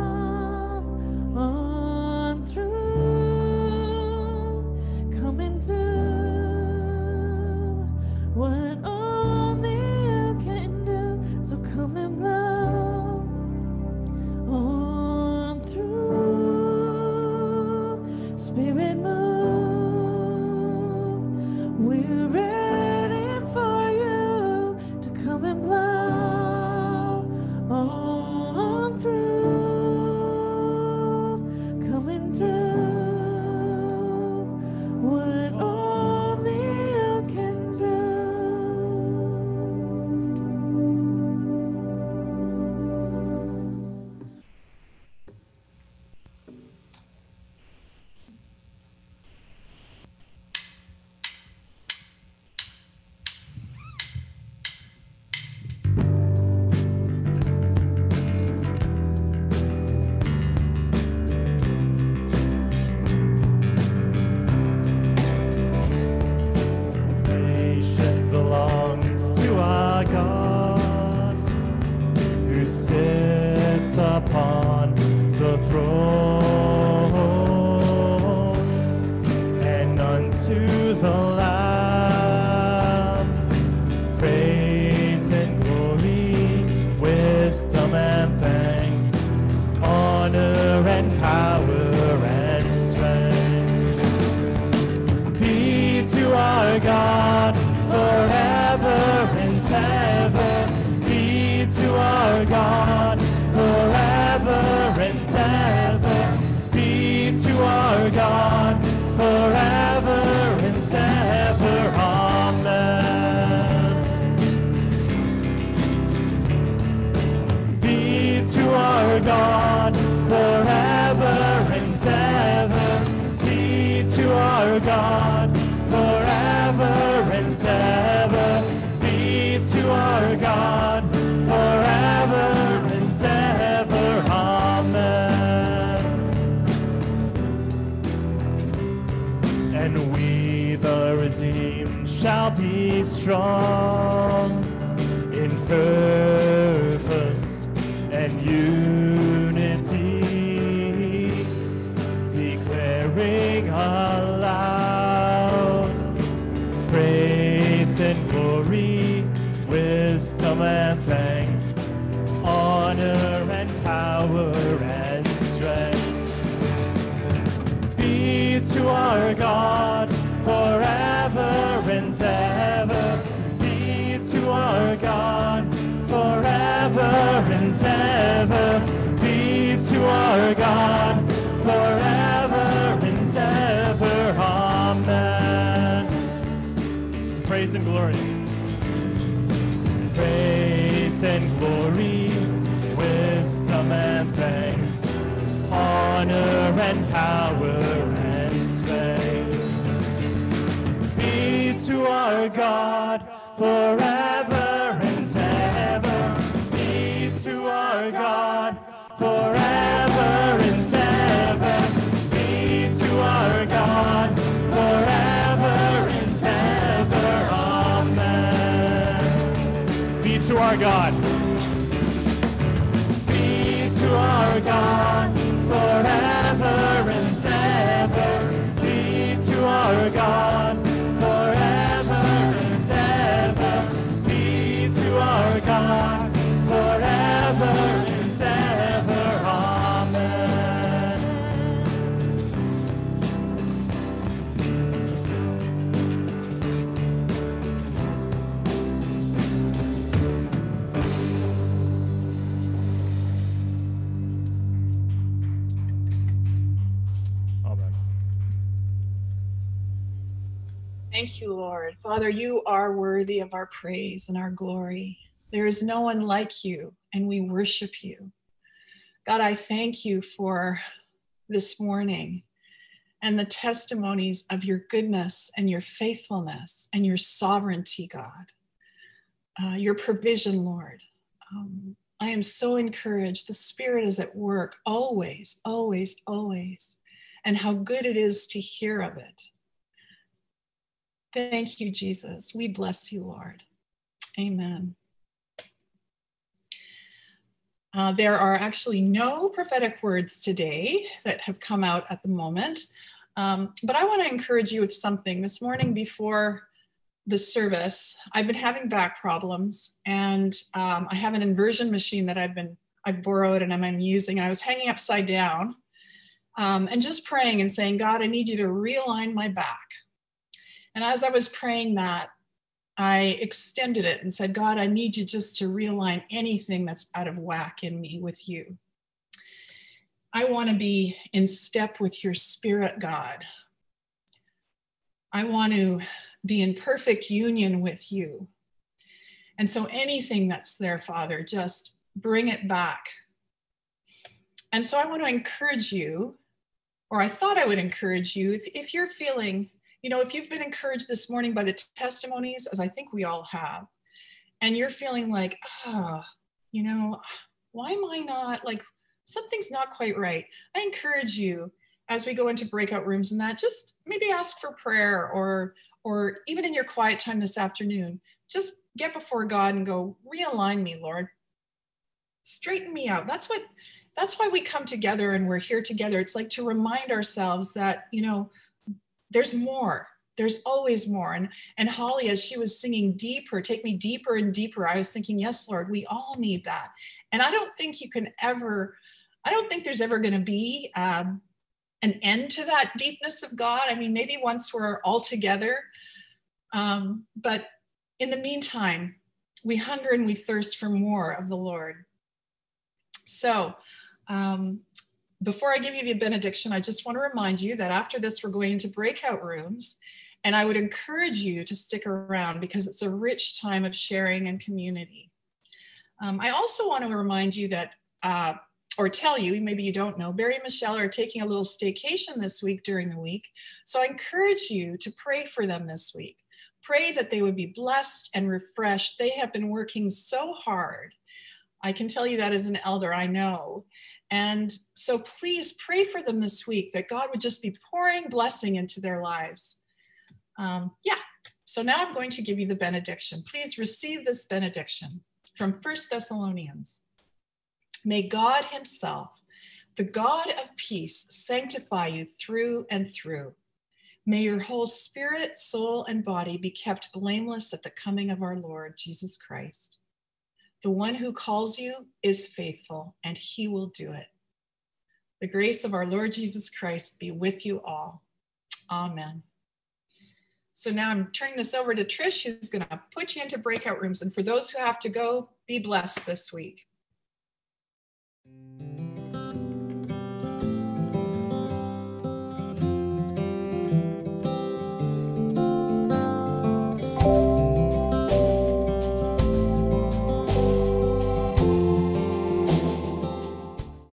on through. Come and do what only you can do. So come and blow on through. Spirit move. We're ready for you to come and blow on through. Come and do what only you can do. Nation belongs to our God, who sits upon the throne, and unto the Lamb praise and glory, wisdom and thanks, honor and power and strength be to our God forever and ever. Be to our God forever and ever. Be to our God forever and ever. Amen. Be to our God forever and ever. Be to our God forever and ever. Be to our God forever and ever. Amen. And we, the redeemed, shall be strong in purpose and unity, declaring aloud praise and glory, wisdom and thanks, honor and power and strength be to our God forever and ever. Be to our God forever and ever. Be to our God forever and ever. Amen. Praise and glory. Praise and glory, wisdom and thanks, honor and power and strength be to our God forever and ever. Be to our God forever and ever. Be to our God forever and ever. Amen. Be to our God. Be to our God forever and ever. Be to our God forever and ever. Be to our God forever and ever. Amen. Amen. Thank you, Lord. Father, you are worthy of our praise and our glory. There is no one like you, and we worship you. God, I thank you for this morning and the testimonies of your goodness and your faithfulness and your sovereignty, God. Uh, your provision, Lord. Um, I am so encouraged. The Spirit is at work always, always, always, and how good it is to hear of it. Thank you, Jesus. We bless you, Lord. Amen. Uh, there are actually no prophetic words today that have come out at the moment, um, but I want to encourage you with something. This morning before the service, I've been having back problems, and um, I have an inversion machine that I've been I've borrowed and I'm using. And I was hanging upside down um, and just praying and saying, God, I need you to realign my back. And as I was praying that, I extended it and said, God, I need you just to realign anything that's out of whack in me with you. I want to be in step with your Spirit, God. I want to be in perfect union with you. And so anything that's there, Father, just bring it back. And so I want to encourage you, or I thought I would encourage you, if, if you're feeling, you know, if you've been encouraged this morning by the testimonies, as I think we all have, and you're feeling like, ah, oh, you know, why am I not, like, something's not quite right. I encourage you as we go into breakout rooms and that, just maybe ask for prayer, or, or even in your quiet time this afternoon, just get before God and go, realign me, Lord. Straighten me out. That's what, that's why we come together and we're here together. It's like to remind ourselves that, you know, there's more. There's always more. And, and Holly, as she was singing deeper, take me deeper and deeper, I was thinking, yes, Lord, we all need that. And I don't think you can ever, I don't think there's ever going to be um, an end to that deepness of God. I mean, maybe once we're all together, um, but in the meantime, we hunger and we thirst for more of the Lord. So, um, before I give you the benediction, I just want to remind you that after this, we're going into breakout rooms, and I would encourage you to stick around because it's a rich time of sharing and community. Um, I also want to remind you that, uh, or tell you, maybe you don't know, Barry and Michelle are taking a little staycation this week during the week. So I encourage you to pray for them this week. Pray that they would be blessed and refreshed. They have been working so hard. I can tell you that as an elder, I know. And so please pray for them this week, that God would just be pouring blessing into their lives. Um, yeah, so now I'm going to give you the benediction. Please receive this benediction from First Thessalonians. May God himself, the God of peace, sanctify you through and through. May your whole spirit, soul, and body be kept blameless at the coming of our Lord Jesus Christ. The one who calls you is faithful, and he will do it. The grace of our Lord Jesus Christ be with you all. Amen. So now I'm turning this over to Trish, who's going to put you into breakout rooms. And for those who have to go, be blessed this week.